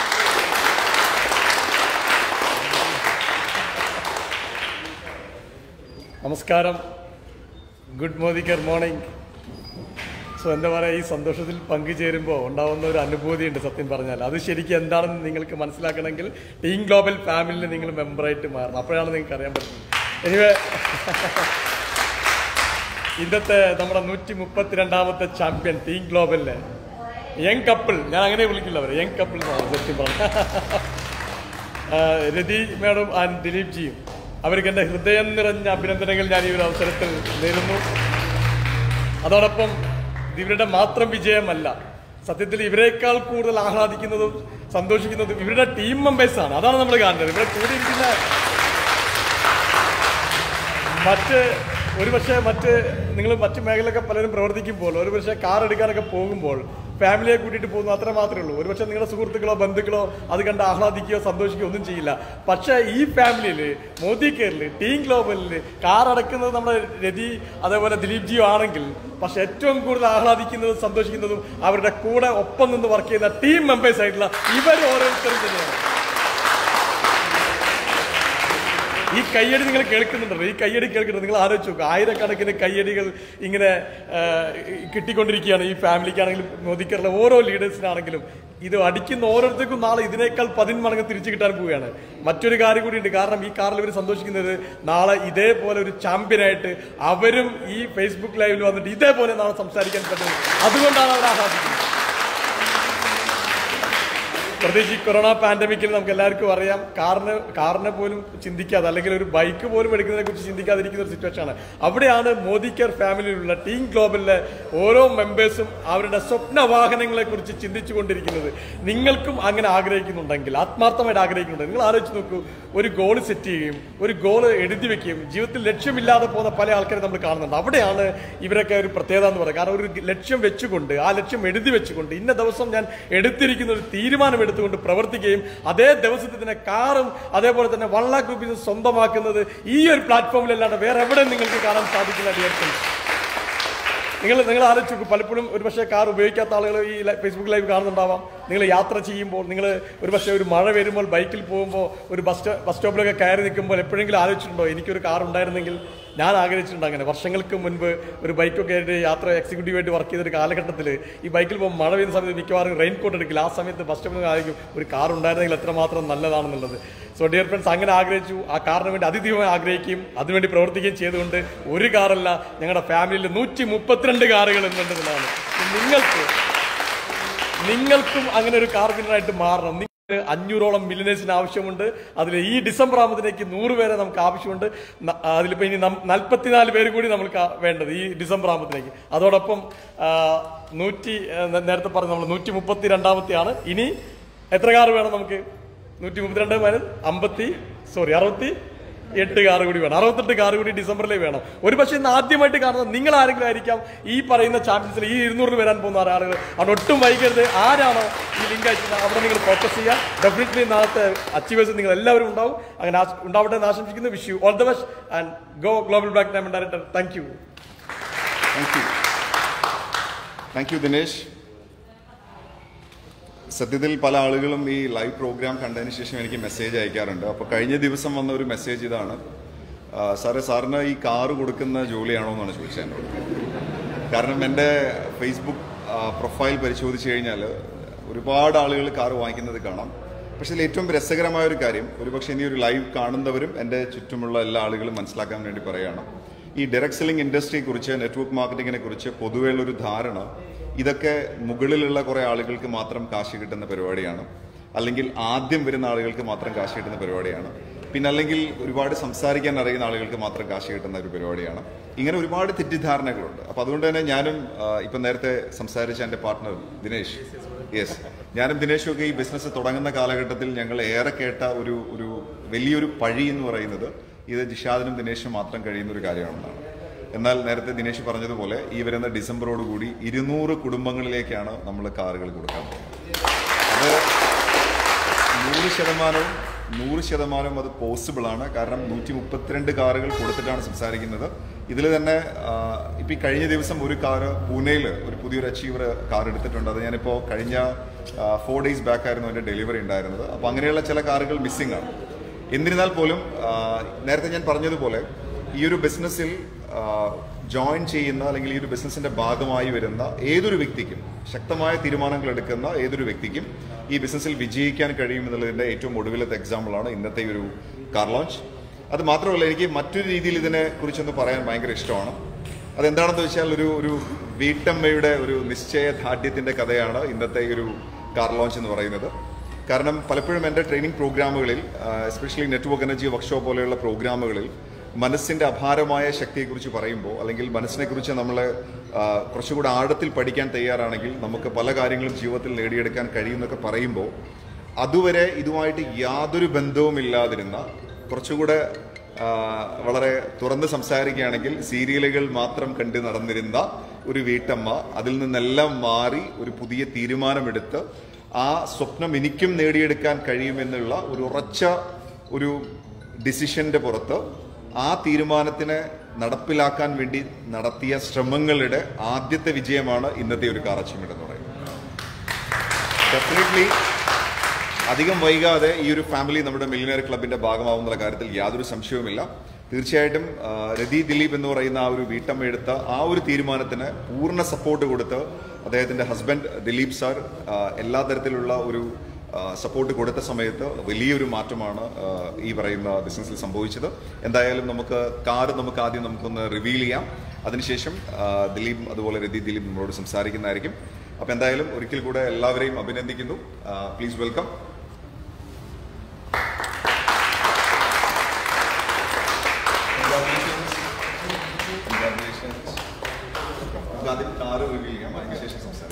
നമസ്കാരം, ഗുഡ് മോർണിംഗ് മോർണിംഗ്. സോ എന്താ പറയുക, ഈ സന്തോഷത്തിൽ പങ്കുചേരുമ്പോൾ ഉണ്ടാവുന്ന ഒരു അനുഭൂതിയുണ്ട്. സത്യം പറഞ്ഞാൽ അത് ശരിക്കും എന്താണെന്ന് നിങ്ങൾക്ക് മനസ്സിലാക്കണമെങ്കിൽ ടീം ഗ്ലോബൽ ഫാമിലിയിൽ നിങ്ങൾ മെമ്പറായിട്ട് മാറണം, അപ്പോഴാണ് നിങ്ങൾക്ക് അറിയാൻ പറ്റുന്നത്. എനിവേ, ഇന്നത്തെ നമ്മുടെ 132ാമത്തെ ചാമ്പ്യൻ ടീം ഗ്ലോബലിലെ യങ് കപ്പിൾ, ഞാൻ അങ്ങനെ വിളിക്കില്ല യങ് കപ്പിൾ എന്നാണ് സത്യം പറഞ്ഞത്, രതി മാഡം ആൻഡ് ദിലീപ് ജിയും, അവർക്ക് എൻ്റെ ഹൃദയം നിറഞ്ഞ അഭിനന്ദനങ്ങൾ ഞാൻ ഈ ഒരു അവസരത്തിൽ നേരുന്നു. അതോടൊപ്പം ഇവരുടെ മാത്രം വിജയമല്ല, സത്യത്തിൽ ഇവരെക്കാൾ കൂടുതൽ ആഹ്ലാദിക്കുന്നതും സന്തോഷിക്കുന്നതും ഇവരുടെ ടീം മെമ്പേഴ്സാണ്. അതാണ് നമ്മൾ കാണുന്നത്. ഇവിടെ കൂടിയിരിക്കുന്ന നിങ്ങൾ മറ്റ് മേഖലയൊക്കെ പലരും പ്രവർത്തിക്കുമ്പോൾ ഒരുപക്ഷെ കാർ എടുക്കാനൊക്കെ പോകുമ്പോൾ ഫാമിലിയെ കൂട്ടിയിട്ട് പോകുന്നു, അത്ര മാത്രമേ ഉള്ളൂ. ഒരുപക്ഷെ നിങ്ങളുടെ സുഹൃത്തുക്കളോ ബന്ധുക്കളോ അത് കണ്ട് ആഹ്ലാദിക്കുകയോ സന്തോഷിക്കുകയോ ഒന്നും ചെയ്യില്ല. പക്ഷേ ഈ ഫാമിലിയിൽ മോദി കെയറിൽ ടീം ഗ്ലോബലിൽ കാർ അടക്കുന്നത് നമ്മുടെ രതി അതേപോലെ ദിലീപ് ജിയോ ആണെങ്കിൽ, പക്ഷെ ഏറ്റവും കൂടുതൽ ആഹ്ലാദിക്കുന്നതും സന്തോഷിക്കുന്നതും അവരുടെ കൂടെ ഒപ്പം നിന്ന് വർക്ക് ചെയ്യുന്ന ടീം മെമ്പേഴ്സ് ആയിട്ടുള്ള ഇവർ ഓരോരുത്തരും തന്നെയാണ്. ഈ കയ്യടി നിങ്ങൾ കേൾക്കുന്നുണ്ടല്ലോ, ഈ കയ്യടി കേൾക്കുന്നുണ്ട്, നിങ്ങൾ ആലോചിച്ച് നോക്കുക. ആയിരക്കണക്കിന് കയ്യടികൾ ഇങ്ങനെ കിട്ടിക്കൊണ്ടിരിക്കുകയാണ് ഈ ഫാമിലിക്കാണെങ്കിലും മോദിക്കറിലെ ഓരോ ലീഡേഴ്സിനാണെങ്കിലും. ഇത് അടിക്കുന്ന ഓരോരുത്തർക്കും നാളെ ഇതിനേക്കാൾ 10 മടങ്ങ് തിരിച്ചു കിട്ടാൻ പോവുകയാണ്. മറ്റൊരു കാര്യം കൂടിയുണ്ട്, കാരണം ഈ കാറിൽ ഇവർ സന്തോഷിക്കുന്നത് നാളെ ഇതേപോലെ ഒരു ചാമ്പ്യനായിട്ട് അവരും ഈ ഫേസ്ബുക്ക് ലൈവിൽ വന്നിട്ട് ഇതേപോലെ നാളെ സംസാരിക്കാൻ പറ്റുന്നത്. അതുകൊണ്ടാണ് അവർ ആഹ്ലാദിക്കുന്നത്. പ്രത്യേകിച്ച് ഈ കൊറോണ പാൻഡമിക്കിൽ നമുക്ക് എല്ലാവർക്കും അറിയാം, കാറിനെ പോലും ചിന്തിക്കാതെ അല്ലെങ്കിൽ ഒരു ബൈക്ക് പോലും എടുക്കുന്നതിനെ കുറിച്ച് ചിന്തിക്കാതിരിക്കുന്ന ഒരു സിറ്റുവേഷനാണ്. അവിടെയാണ് മോദി കെയർ ഫാമിലിയിലുള്ള ടീം ഗ്ലോബലിലെ ഓരോ മെമ്പേഴ്സും അവരുടെ സ്വപ്ന വാഹനങ്ങളെ കുറിച്ച് ചിന്തിച്ചു കൊണ്ടിരിക്കുന്നത്. നിങ്ങൾക്കും അങ്ങനെ ആഗ്രഹിക്കുന്നുണ്ടെങ്കിൽ, ആത്മാർത്ഥമായിട്ട് ആഗ്രഹിക്കുന്നുണ്ടെങ്കിൽ നിങ്ങൾ ആലോചിച്ച് നോക്കൂ. ഒരു ഗോൾ സെറ്റ് ചെയ്യുകയും ഒരു ഗോൾ എഴുതി വെക്കുകയും ജീവിതത്തിൽ ലക്ഷ്യമില്ലാതെ പോകുന്ന പല ആൾക്കാരെ നമ്മൾ കാണുന്നുണ്ട്. അവിടെയാണ് ഇവരൊക്കെ ഒരു പ്രത്യേകത എന്ന് പറയുന്നത്. കാരണം ഒരു ലക്ഷ്യം വെച്ചുകൊണ്ട്, ആ ലക്ഷ്യം എഴുതി വെച്ചുകൊണ്ട്, ഇന്ന ദിവസം ഞാൻ എടുത്തിരിക്കുന്ന ഒരു തീരുമാനം എടുത്തുകൊണ്ട് പ്രവർത്തിക്കുകയും അതേ ദിവസത്തിൽ തന്നെ കാറും അതേപോലെ തന്നെ 1 lakh rupees സ്വന്തമാക്കുന്നത് ഈ ഒരു പ്ലാറ്റ്ഫോമിലല്ലാണ്ട് വേറെ എവിടെ നിങ്ങൾക്ക് കാണാൻ സാധിക്കില്ല. നിങ്ങൾ ആലോചിച്ച് നോക്കും. പലപ്പോഴും ഒരുപക്ഷെ കാർ ഉപയോഗിക്കാത്ത ആളുകൾ ഈ ഫേസ്ബുക്ക് ലൈവ് കാണുന്നുണ്ടാവാം. നിങ്ങൾ യാത്ര ചെയ്യുമ്പോൾ, നിങ്ങൾ ഒരുപക്ഷെ ഒരു മഴ വരുമ്പോൾ ബൈക്കിൽ പോകുമ്പോൾ ഒരു ബസ് സ്റ്റോപ്പിലൊക്കെ കയറി നിൽക്കുമ്പോൾ എപ്പോഴെങ്കിലും ആലോചിച്ചിട്ടുണ്ടോ എനിക്കൊരു കാർ ഉണ്ടായിരുന്നെങ്കിൽ? ഞാൻ ആഗ്രഹിച്ചിട്ടുണ്ട് അങ്ങനെ. വർഷങ്ങൾക്ക് മുൻപ് ഒരു ബൈക്കൊക്കെ ആയിട്ട് യാത്ര എക്സിക്യൂട്ടീവായിട്ട് വർക്ക് ചെയ്തൊരു കാലഘട്ടത്തിൽ ഈ ബൈക്കിൽ പോകുമ്പോൾ മഴ പെയ്യുന്ന സമയത്ത് മിക്കവാറും റെയിൻ കോട്ട് എടുക്കില്ല. ആ സമയത്ത് ബസ് സ്റ്റോപ്പിൽ ആയിരിക്കും ഒരു കാർ ഉണ്ടായിരുന്നെങ്കിൽ എത്രമാത്രം നല്ലതാണെന്നുള്ളത്. സോ ഡിയർ ഫ്രണ്ട്സ്, അങ്ങനെ ആഗ്രഹിച്ചു. ആ കാറിന് വേണ്ടി അതിതീവമായി ആഗ്രഹിക്കുകയും അതിനുവേണ്ടി പ്രവർത്തിക്കുകയും ചെയ്തുകൊണ്ട് ഒരു കാറല്ല, ഞങ്ങളുടെ ഫാമിലിയിൽ 132 കാറുകൾ എന്നുള്ളതാണ്. നിങ്ങൾക്കും അങ്ങനെ ഒരു കാർ വിന്നറായിട്ട് മാറണം. 500ഓളം മില്യനേഴ്സിന് ആവശ്യമുണ്ട്. അതിൽ ഈ ഡിസംബർ ആകുമ്പോഴത്തേക്ക് 100 പേരെ നമുക്ക് ആവശ്യമുണ്ട്. അതിലിപ്പോൾ ഇനി 44 പേര് കൂടി നമുക്ക് വേണ്ടത് ഈ ഡിസംബർ ആകുമ്പോഴത്തേക്ക്. അതോടൊപ്പം നേരത്തെ പറഞ്ഞു നമ്മൾ 132ാമത്തെയാണ്. ഇനി എത്ര കാർ വേണം നമുക്ക്? 132 60 8 കാർ കൂടി വേണം, 68 കാർ കൂടി ഡിസംബറിലേ വേണം. ഒരു പക്ഷേ ഇന്ന് ആദ്യമായിട്ട് കാണുന്നത് നിങ്ങൾ ആരെങ്കിലും ആയിരിക്കാം ഈ പറയുന്ന ചാമ്പ്യൻസിൽ ഈ 200 വരാൻ പോകുന്ന ആളുകൾ. അവിടെ ഒട്ടും വൈകരുത്. ആരാണോ ഈ ലിങ്ക് അയച്ചത് അവിടെ നിങ്ങൾ ഫോക്കസ് ചെയ്യുക. ഡെഫിനറ്റ്ലി നാളത്തെ അച്ചീവേഴ്സ് നിങ്ങൾ എല്ലാവരും ഉണ്ടാവും. അങ്ങനെ ഉണ്ടാവട്ടെ എന്ന് ആശംസിക്കുന്നു. Wish you all the best and go global black diamond director. Thank you. Thank you Dinesh. സത്യത്തിൽ പല ആളുകളും ഈ ലൈവ് പ്രോഗ്രാം കണ്ടതിന് ശേഷം എനിക്ക് മെസ്സേജ് അയക്കാറുണ്ട്. അപ്പോൾ കഴിഞ്ഞ ദിവസം വന്ന ഒരു മെസ്സേജ് ഇതാണ്, സാറിന് ഈ കാറ് കൊടുക്കുന്ന ജോലിയാണോ എന്നാണ് ചോദിച്ചത് എന്നോട്. കാരണം എൻ്റെ ഫേസ്ബുക്ക് പ്രൊഫൈൽ പരിശോധിച്ച് കഴിഞ്ഞാൽ ഒരുപാട് ആളുകൾ കാറ് വാങ്ങിക്കുന്നത് കാണാം. പക്ഷേ ഇതിൽ ഏറ്റവും രസകരമായ ഒരു കാര്യം, ഒരുപക്ഷെ ഇനി ഒരു ലൈവ് കാണുന്നവരും എൻ്റെ ചുറ്റുമുള്ള എല്ലാ ആളുകളും മനസ്സിലാക്കാൻ വേണ്ടി പറയുകയാണ്, ഈ ഡയറക്ട് സെല്ലിംഗ് ഇൻഡസ്ട്രിയെ കുറിച്ച്, നെറ്റ്വർക്ക് മാർക്കറ്റിങ്ങിനെ കുറിച്ച് പൊതുവെയുള്ളൊരു ധാരണ ഇതൊക്കെ മുകളിലുള്ള കുറേ ആളുകൾക്ക് മാത്രം കാശ് കിട്ടുന്ന പരിപാടിയാണ്, അല്ലെങ്കിൽ ആദ്യം വരുന്ന ആളുകൾക്ക് മാത്രം കാശ് കിട്ടുന്ന പരിപാടിയാണ്, പിന്നെ അല്ലെങ്കിൽ ഒരുപാട് സംസാരിക്കാൻ അറിയുന്ന ആളുകൾക്ക് മാത്രം കാശ് കിട്ടുന്ന ഒരു പരിപാടിയാണ്. ഇങ്ങനെ ഒരുപാട് തെറ്റിദ്ധാരണകളുണ്ട്. അപ്പോൾ അതുകൊണ്ട് തന്നെ ഞാനും ഇപ്പം നേരത്തെ സംസാരിച്ച എൻ്റെ പാർട്ട്ണർ ദിനേശ്, ഞാനും ദിനേശും ഒക്കെ ഈ ബിസിനസ് തുടങ്ങുന്ന കാലഘട്ടത്തിൽ ഞങ്ങൾ ഏറെ കേട്ട ഒരു വലിയൊരു പഴി എന്ന് പറയുന്നത് ഇത് ജിഷാദിനും ദിനേശും മാത്രം കഴിയുന്ന ഒരു കാര്യമാണെന്നാണ്. എന്നാൽ നേരത്തെ ദിനേശ് പറഞ്ഞതുപോലെ ഈ വരുന്ന ഡിസംബറോടുകൂടി 200 കുടുംബങ്ങളിലേക്കാണ് നമ്മൾ കാറുകൾ കൊടുക്കാൻ പോകുന്നത്. അത് 100% അത് പോസിബിളാണ്. കാരണം 132 കാറുകൾ കൊടുത്തിട്ടാണ് സംസാരിക്കുന്നത്. ഇതിൽ തന്നെ ഇപ്പം ഈ കഴിഞ്ഞ ദിവസം ഒരു കാറ് പൂനെയിൽ ഒരു പുതിയൊരു അച്ചീവർ കാർ എടുത്തിട്ടുണ്ട്. അത് ഞാനിപ്പോൾ കഴിഞ്ഞ 4 days ബാക്ക് ആയിരുന്നു അതിൻ്റെ ഡെലിവറി ഉണ്ടായിരുന്നത്. അപ്പോൾ അങ്ങനെയുള്ള ചില കാറുകൾ മിസ്സിംഗ് ആണ്. എന്നിരുന്നാൽ പോലും നേരത്തെ ഞാൻ പറഞ്ഞതുപോലെ ഈ ഒരു ബിസിനസ്സിൽ ജോയിൻ ചെയ്യുന്ന അല്ലെങ്കിൽ ഈ ഒരു ബിസിനസ്സിന്റെ ഭാഗമായി വരുന്ന ഏതൊരു വ്യക്തിക്കും, ശക്തമായ തീരുമാനങ്ങൾ എടുക്കുന്ന ഏതൊരു വ്യക്തിക്കും ഈ ബിസിനസ്സിൽ വിജയിക്കാൻ കഴിയുമെന്നുള്ളതിൻ്റെ ഏറ്റവും ഒടുവിലത്തെ എക്സാമ്പിളാണ് ഇന്നത്തെ ഒരു കാർ ലോഞ്ച്. അത് മാത്രമല്ല, എനിക്ക് മറ്റൊരു രീതിയിൽ ഇതിനെ കുറിച്ചൊന്ന് പറയാൻ ഭയങ്കര ഇഷ്ടമാണ്. അതെന്താണെന്ന് വെച്ചാൽ ഒരു വീട്ടമ്മയുടെ ഒരു നിശ്ചയദാർഢ്യത്തിൻ്റെ കഥയാണ് ഇന്നത്തെ ഈ ഒരു കാർ ലോഞ്ച് എന്ന് പറയുന്നത്. കാരണം പലപ്പോഴും എൻ്റെ ട്രെയിനിങ് പ്രോഗ്രാമുകളിൽ, എസ്പെഷ്യലി നെറ്റ്വർക്ക് എനർജി വർക്ക്ഷോപ്പ് പോലെയുള്ള പ്രോഗ്രാമുകളിൽ മനസ്സിൻ്റെ അപാരമായ ശക്തിയെക്കുറിച്ച് പറയുമ്പോൾ, അല്ലെങ്കിൽ മനസ്സിനെക്കുറിച്ച് നമ്മൾ കുറച്ചുകൂടെ ആഴത്തിൽ പഠിക്കാൻ തയ്യാറാണെങ്കിൽ നമുക്ക് പല കാര്യങ്ങളും ജീവിതത്തിൽ നേടിയെടുക്കാൻ കഴിയുമെന്നൊക്കെ പറയുമ്പോൾ, അതുവരെ ഇതുമായിട്ട് യാതൊരു ബന്ധവുമില്ലാതിരുന്ന, കുറച്ചുകൂടെ വളരെ തുറന്ന് സംസാരിക്കുകയാണെങ്കിൽ സീരിയലുകൾ മാത്രം കണ്ട് നടന്നിരുന്ന ഒരു വീട്ടമ്മ അതിൽ നിന്നെല്ലാം മാറി ഒരു പുതിയ തീരുമാനമെടുത്ത് ആ സ്വപ്നം എനിക്കും നേടിയെടുക്കാൻ കഴിയുമെന്നുള്ള ഒരു ഉറച്ച ഒരു ഡിസിഷന്റെ പുറത്ത് ആ തീരുമാനത്തിനെ നടപ്പിലാക്കാൻ വേണ്ടി നടത്തിയ ശ്രമങ്ങളുടെ ആദ്യത്തെ വിജയമാണ് ഇന്നത്തെ ഒരു കാർ അച്ചീവ്മെന്റ് എന്ന് പറയുന്നത്. ഡെഫിനറ്റ്ലി അധികം വൈകാതെ ഈ ഒരു ഫാമിലി നമ്മുടെ മില്യനയർ ക്ലബിന്റെ ഭാഗമാവുന്ന കാര്യത്തിൽ യാതൊരു സംശയവുമില്ല. തീർച്ചയായിട്ടും രതി ദിലീപ് എന്ന് പറയുന്ന ആ ഒരു വീട്ടമ്മ എടുത്ത ആ ഒരു തീരുമാനത്തിന് പൂർണ്ണ സപ്പോർട്ട് കൊടുത്ത് അദ്ദേഹത്തിന്റെ ഹസ്ബൻഡ് ദിലീപ് സാർ എല്ലാ തരത്തിലുള്ള ഒരു സപ്പോർട്ട് കൊടുത്ത സമയത്ത് വലിയൊരു മാറ്റമാണ് ഈ പറയുന്ന ബിസിനസ്സിൽ സംഭവിച്ചത്. എന്തായാലും നമുക്ക് ആദ്യം നമുക്കൊന്ന് റിവീൽ ചെയ്യാം. അതിനുശേഷം ദിലീപ് അതുപോലെ രതി ദിലീപ് നമ്മളോട് സംസാരിക്കുന്നതായിരിക്കും. അപ്പം എന്തായാലും ഒരിക്കൽ കൂടെ എല്ലാവരെയും അഭിനന്ദിക്കുന്നു. Please welcome. ആദ്യം കാറ് റിവീൽ ചെയ്യാം, അതിനുശേഷം സംസാരിക്കാം.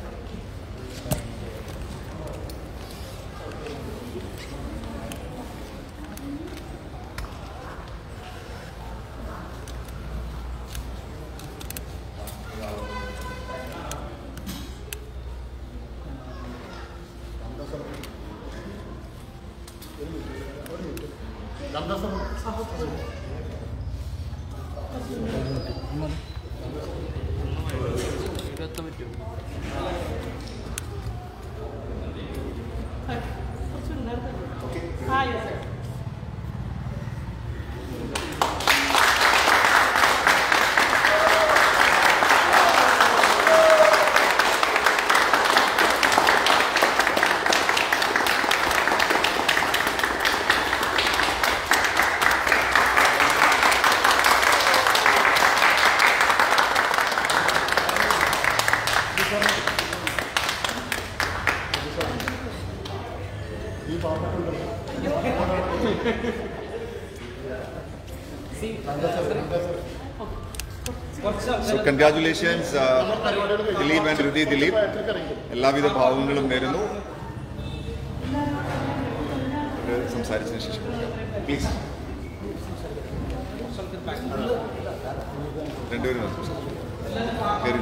So congratulations Dilip and Rudy Dilip. എല്ലാവിധ ഭാവങ്ങളും നേരുന്നു. സംസാരിച്ചതിന് ശേഷം പ്ലീസ്. രണ്ടുപേരും കയറി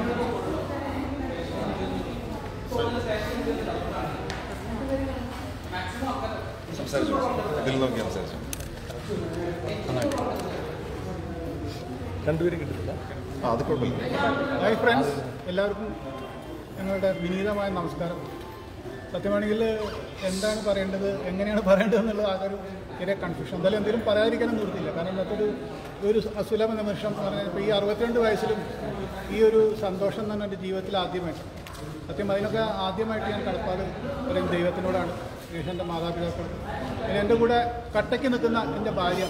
സംസാരിച്ചു, ഇതിൽ നോക്കി സംസാരിച്ചു. രണ്ടുപേരും കിട്ടുന്നില്ല. അത് കുഴപ്പമില്ല. ഹായ് ഫ്രണ്ട്സ്, എല്ലാവർക്കും ഞങ്ങളുടെ വിനീതമായ നമസ്കാരം. സത്യമാണെങ്കിൽ എന്താണ് പറയേണ്ടത്, എങ്ങനെയാണ് പറയേണ്ടത് എന്നുള്ളത് ആകെ ചെറിയ കൺഫ്യൂഷൻ. എന്തായാലും എന്തെങ്കിലും പറയാതിരിക്കാനും നിർത്തില്ല. കാരണം ഇന്നത്തെ ഒരു അസുലഭ നിമിഷം എന്ന് പറഞ്ഞാൽ ഇപ്പോൾ ഈ 62 വയസ്സിലും ഈ ഒരു സന്തോഷം എന്ന് പറഞ്ഞാൽ എൻ്റെ ജീവിതത്തിൽ ആദ്യമായിട്ട്. സത്യം അതിനൊക്കെ ആദ്യമായിട്ട് ഞാൻ കടപ്പാട് പറയും ദൈവത്തിനോടാണ്, എൻ്റെ മാതാപിതാക്കൾ, പിന്നെ എൻ്റെ കൂടെ കട്ടയ്ക്ക് നിൽക്കുന്ന എൻ്റെ ഭാര്യ.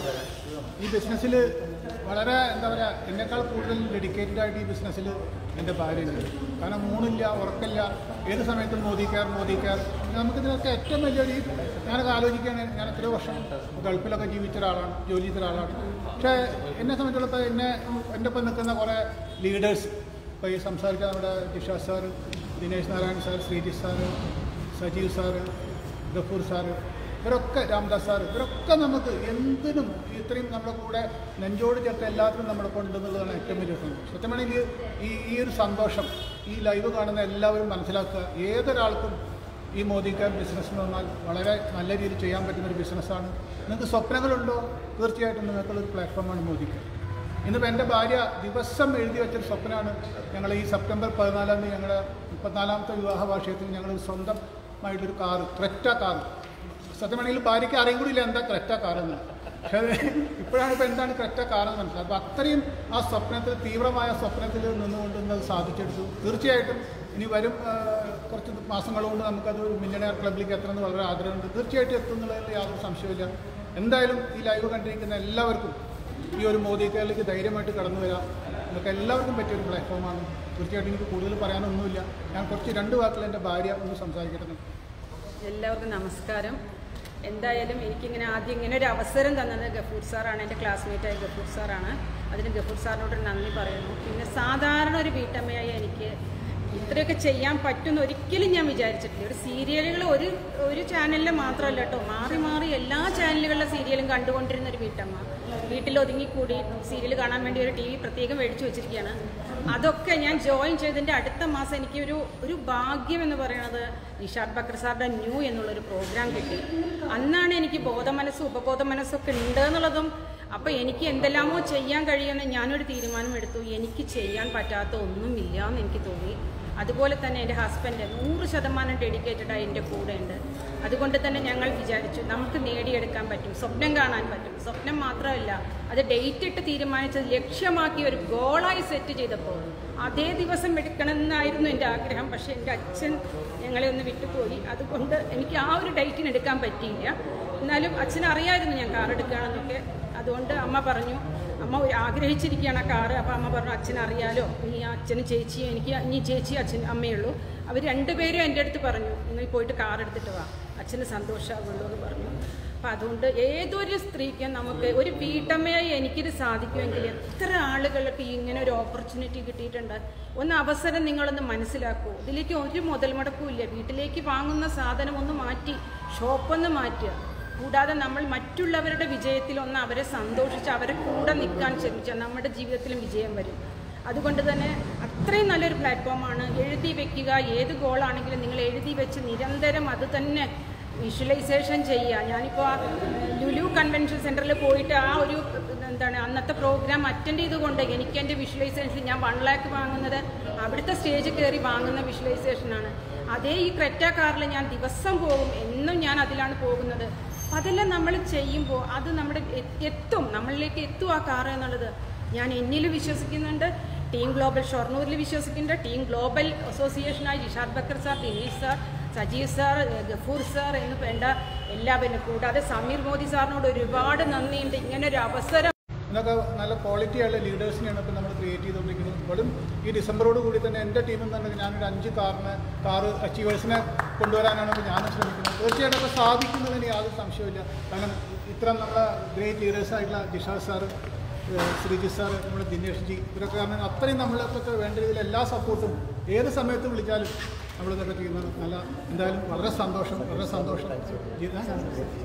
ഈ ബിസിനസ്സിൽ വളരെ എന്താ പറയുക, എന്നെക്കാൾ കൂടുതൽ ഡെഡിക്കേറ്റഡ് ആയിട്ട് ഈ ബിസിനസ്സിൽ എൻ്റെ ഭാര്യയുണ്ട്. കാരണം മൂണില്ല, ഉറക്കില്ല, ഏത് സമയത്തും മോദിക്കാർ. നമുക്കിതിനൊക്കെ ഏറ്റവും വലിയൊരു ഞാനൊക്കെ ആലോചിക്കുകയാണ്, ഞാൻ എത്രയോ വർഷം ഗൾഫിലൊക്കെ ജീവിച്ച ഒരാളാണ്, ജോലി ചെയ്ത ഒരാളാണ്. പക്ഷേ എന്നെ സംബന്ധിച്ചിടത്തോളം എൻ്റെ ഒപ്പം നിൽക്കുന്ന കുറേ ലീഡേഴ്സ്, ഇപ്പോൾ ഈ സംസാരിച്ച നമ്മുടെ Jisha sir, Dinesh Narayan sir, Sreejith sir, Sajeev sir, Gafoor sir, ഇവരൊക്കെ, രാംദാസ് സാർ, ഇവരൊക്കെ നമുക്ക് എന്തിനും ഇത്രയും നമ്മുടെ കൂടെ നെഞ്ചോട് ചേർത്ത് എല്ലാത്തിനും നമ്മുടെ കൊണ്ടുവന്നുള്ളതാണ് ഏറ്റവും വലിയ സന്തോഷം. സത്യമാണെങ്കിൽ ഈ ഒരു സന്തോഷം ഈ ലൈവ് കാണുന്ന എല്ലാവരും മനസ്സിലാക്കുക. ഏതൊരാൾക്കും ഈ മോദിക്കാർ ബിസിനസ് എന്ന് പറഞ്ഞാൽ വളരെ നല്ല രീതിയിൽ ചെയ്യാൻ പറ്റുന്നൊരു ബിസിനസ്സാണ്. നിങ്ങൾക്ക് സ്വപ്നങ്ങളുണ്ടോ? തീർച്ചയായിട്ടും നിങ്ങൾക്കുള്ളൊരു പ്ലാറ്റ്ഫോമാണ് മോദിക്കാർ. ഇന്നിപ്പോൾ എൻ്റെ ഭാര്യ ദിവസം എഴുതി വെച്ചൊരു സ്വപ്നമാണ്. ഞങ്ങൾ ഈ സെപ്റ്റംബർ 14 ഞങ്ങളുടെ 34ാമത്തെ വിവാഹ വാർഷികത്തിൽ ഞങ്ങൾ സ്വന്തമായിട്ടൊരു കാറ്, ക്രെറ്റ കാറ്. സത്യമാണെങ്കിൽ ഭാര്യയ്ക്ക് അറിയും കൂടിയില്ല എന്താ ക്രെറ്റ കാറെന്ന്. പക്ഷേ ഇപ്പോഴാണ് ഇപ്പോൾ എന്താണ് ക്രെറ്റ കാറെന്ന് മനസ്സിലാക്കുക. അപ്പോൾ അത്രയും ആ സ്വപ്നത്തിൽ, തീവ്രമായ സ്വപ്നത്തിൽ നിന്നുകൊണ്ട് അത് സാധിച്ചെടുത്തു. തീർച്ചയായിട്ടും ഇനി വരും കുറച്ച് മാസങ്ങൾ കൊണ്ട് നമുക്കത് ഒരു മില്യണയർ ക്ലബിലേക്ക് എത്തണമെന്ന് വളരെ ആഗ്രഹമുണ്ട്. തീർച്ചയായിട്ടും എത്തുന്നുള്ളതിൽ യാതൊരു സംശയമില്ല. എന്തായാലും ഈ ലൈവ് കണ്ടിരിക്കുന്ന എല്ലാവർക്കും ഈ ഒരു മോദിക്കാരിലേക്ക് ധൈര്യമായിട്ട് കടന്നു വരാം. നമുക്ക് എല്ലാവർക്കും പറ്റിയൊരു പ്ലാറ്റ്ഫോമാണ്. തീർച്ചയായിട്ടും എനിക്ക് കൂടുതൽ പറയാനൊന്നുമില്ല. ഞാൻ കുറച്ച് 2 വാക്കിൽ എൻ്റെ ഭാര്യ ഒന്ന് സംസാരിക്കട്ടെ. എല്ലാവർക്കും നമസ്കാരം. എന്തായാലും എനിക്കിങ്ങനെ ആദ്യം ഇങ്ങനെ ഒരു അവസരം തന്നത് ഗഫൂർ സാറാണ്, എൻ്റെ ക്ലാസ്മേറ്റായ ഗഫൂർ സാറാണ്. അതിന് ഗഫൂർ സാറിനോട് നന്ദി പറയുന്നു. പിന്നെ സാധാരണ ഒരു വീട്ടമ്മയായി എനിക്ക് ഇത്രയൊക്കെ ചെയ്യാൻ പറ്റുമെന്ന് ഒരിക്കലും ഞാൻ വിചാരിച്ചിട്ടില്ല. ഒരു സീരിയലുകൾ ഒരു ചാനലിൽ മാത്രമല്ല കേട്ടോ, മാറി മാറി എല്ലാ ചാനലുകളിലെ സീരിയലും കണ്ടുകൊണ്ടിരുന്ന ഒരു വീട്ടമ്മ വീട്ടിൽ ഒതുങ്ങിക്കൂടി സീരിയൽ കാണാൻ വേണ്ടി ഒരു TV പ്രത്യേകം മേടിച്ചു വെച്ചിരിക്കുകയാണ്. അതൊക്കെ ഞാൻ ജോയിൻ ചെയ്തതിൻ്റെ അടുത്ത മാസം എനിക്ക് ഒരു ഭാഗ്യം എന്ന് പറയുന്നത് നിഷാദ് ബക്കർ സാറിൻ്റെ ന്യൂ എന്നുള്ളൊരു പ്രോഗ്രാം കിട്ടി. അന്നാണ് എനിക്ക് ബോധമനസ്സും ഉപബോധ മനസ്സൊക്കെ ഉണ്ട് എന്നുള്ളതും, അപ്പോൾ എനിക്ക് എന്തെല്ലാമോ ചെയ്യാൻ കഴിയുമെന്ന് ഞാനൊരു തീരുമാനമെടുത്തു. എനിക്ക് ചെയ്യാൻ പറ്റാത്ത ഒന്നുമില്ല എന്ന് എനിക്ക് തോന്നി. അതുപോലെ തന്നെ എൻ്റെ ഹസ്ബൻഡ് 100% ഡെഡിക്കേറ്റഡായി എൻ്റെ കൂടെ ഉണ്ട്. അതുകൊണ്ട് തന്നെ ഞങ്ങൾ വിചാരിച്ചു നമുക്ക് നേടിയെടുക്കാൻ പറ്റും, സ്വപ്നം കാണാൻ പറ്റും. സ്വപ്നം മാത്രമല്ല, അത് ഡേറ്റ് ഇട്ട് തീരുമാനിച്ചത് ലക്ഷ്യമാക്കി ഒരു ഗോളായി സെറ്റ് ചെയ്തപ്പോൾ അതേ ദിവസം എടുക്കണമെന്നായിരുന്നു എൻ്റെ ആഗ്രഹം. പക്ഷേ എൻ്റെ അച്ഛൻ ഞങ്ങളെ ഒന്ന് വിട്ടുപോയി. അതുകൊണ്ട് എനിക്ക് ആ ഒരു ഡേറ്റിന് എടുക്കാൻ പറ്റിയില്ല. എന്നാലും അച്ഛനറിയായിരുന്നു ഞാൻ കാർ എടുക്കുകയാണെന്നൊക്കെ. അതുകൊണ്ട് അമ്മ പറഞ്ഞു, അമ്മ ആഗ്രഹിച്ചിരിക്കുകയാണ് ആ കാറ്. അപ്പോൾ അമ്മ പറഞ്ഞു, അച്ഛനറിയാലോ, നീ അച്ഛനും ചേച്ചിയും, എനിക്ക് നീ ചേച്ചി അച്ഛൻ അമ്മയുള്ളൂ. അവർ 2 പേരും എൻ്റെ അടുത്ത് പറഞ്ഞു, നിങ്ങൾ പോയിട്ട് കാർ എടുത്തിട്ട് വാ, അച്ഛന് സന്തോഷമാകുള്ളൂ എന്ന് പറഞ്ഞു. അപ്പം അതുകൊണ്ട് ഏതൊരു സ്ത്രീക്കും, നമുക്ക് ഒരു വീട്ടമ്മയായി എനിക്കിത് സാധിക്കുമെങ്കിൽ എത്ര ആളുകൾക്ക് ഇങ്ങനെ ഒരു ഓപ്പർച്യൂണിറ്റി കിട്ടിയിട്ടുണ്ട്. ഒന്ന് അവസരം നിങ്ങളൊന്ന് മനസ്സിലാക്കൂ. ഇതിലേക്ക് ഒരു മുതൽ മുടക്കും ഇല്ല. വീട്ടിലേക്ക് വാങ്ങുന്ന സാധനം ഒന്ന് മാറ്റി, ഷോപ്പൊന്ന് മാറ്റുക. കൂടാതെ നമ്മൾ മറ്റുള്ളവരുടെ വിജയത്തിൽ ഒന്ന് അവരെ സന്തോഷിച്ച് അവരെ കൂടെ നിൽക്കാൻ ശ്രമിച്ചാൽ നമ്മുടെ ജീവിതത്തിലും വിജയം വരും. അതുകൊണ്ട് തന്നെ അത്രയും നല്ലൊരു പ്ലാറ്റ്ഫോമാണ്. എഴുതി വെക്കുക. ഏത് ഗോളാണെങ്കിലും നിങ്ങൾ എഴുതി വെച്ച് നിരന്തരം അത് തന്നെ വിഷ്വലൈസേഷൻ ചെയ്യുക. ഞാനിപ്പോൾ ലുലു കൺവെൻഷൻ സെൻറ്ററിൽ പോയിട്ട് ആ ഒരു അന്നത്തെ പ്രോഗ്രാം അറ്റൻഡ് ചെയ്തുകൊണ്ട് എനിക്ക് എൻ്റെ വിഷ്വലൈസേഷൻ, ഞാൻ 1 lakh വാങ്ങുന്നത് അവിടുത്തെ സ്റ്റേജിൽ കയറി വാങ്ങുന്ന വിഷ്വലൈസേഷനാണ്. അതേ ഈ ക്രെറ്റ കാറിൽ ഞാൻ ദിവസം പോകും, എന്നും ഞാൻ അതിലാണ് പോകുന്നത്. അതെല്ലാം നമ്മൾ ചെയ്യുമ്പോൾ അത് നമ്മളിലേക്ക് എത്തും ആ കാറ് എന്നുള്ളത് ഞാൻ എന്നിൽ വിശ്വസിക്കുന്നുണ്ട്. ടീം ഗ്ലോബൽ ഷൊർണൂരിൽ വിശ്വസിക്കുന്നുണ്ട്. ടീം ഗ്ലോബൽ അസോസിയേഷനായി Nishad Bakkar sir, Dinesh sir, Sajeev sir, Gafoor sir എന്ന് വേണ്ട എല്ലാവരും, കൂടാതെ സമീർ മോദി സാറിനോട് ഒരുപാട് നന്ദിയുണ്ട്. ഇങ്ങനെ ഒരു അവസരം എന്നൊക്കെ നല്ല ക്വാളിറ്റിയുള്ള ലീഡേഴ്സിനെയാണ് ഇപ്പോൾ നമ്മൾ ക്രിയേറ്റ് ചെയ്തുകൊണ്ടിരിക്കുന്നത്. ഇപ്പോഴും ഈ ഡിസംബറോട് കൂടി തന്നെ എൻ്റെ ടീമിൽ നിന്ന് ഞാനൊരു 5 കാർ അച്ചീവേഴ്സിനെ കൊണ്ടുവരാനാണ് ഞാനും ശ്രമിക്കുന്നത്. തീർച്ചയായിട്ടും അത് സാധിക്കുന്നതിന് യാതൊരു സംശയമില്ല. കാരണം ഇത്തരം നമ്മളെ ഗ്രേറ്റ് ലീഡേഴ്സായിട്ടുള്ള ജിഷാദ് സാർ, ശ്രീജിത്ത് സാർ, നമ്മുടെ ദിനേഷ് ജി, ഇവരൊക്കെ കാരണം അത്രയും നമ്മൾക്കൊക്കെ വേണ്ട രീതിയിൽ എല്ലാ സപ്പോർട്ടും ഏത് സമയത്ത് വിളിച്ചാലും നമ്മളിതൊക്കെ ചെയ്യുന്നത്. എന്തായാലും വളരെ സന്തോഷം.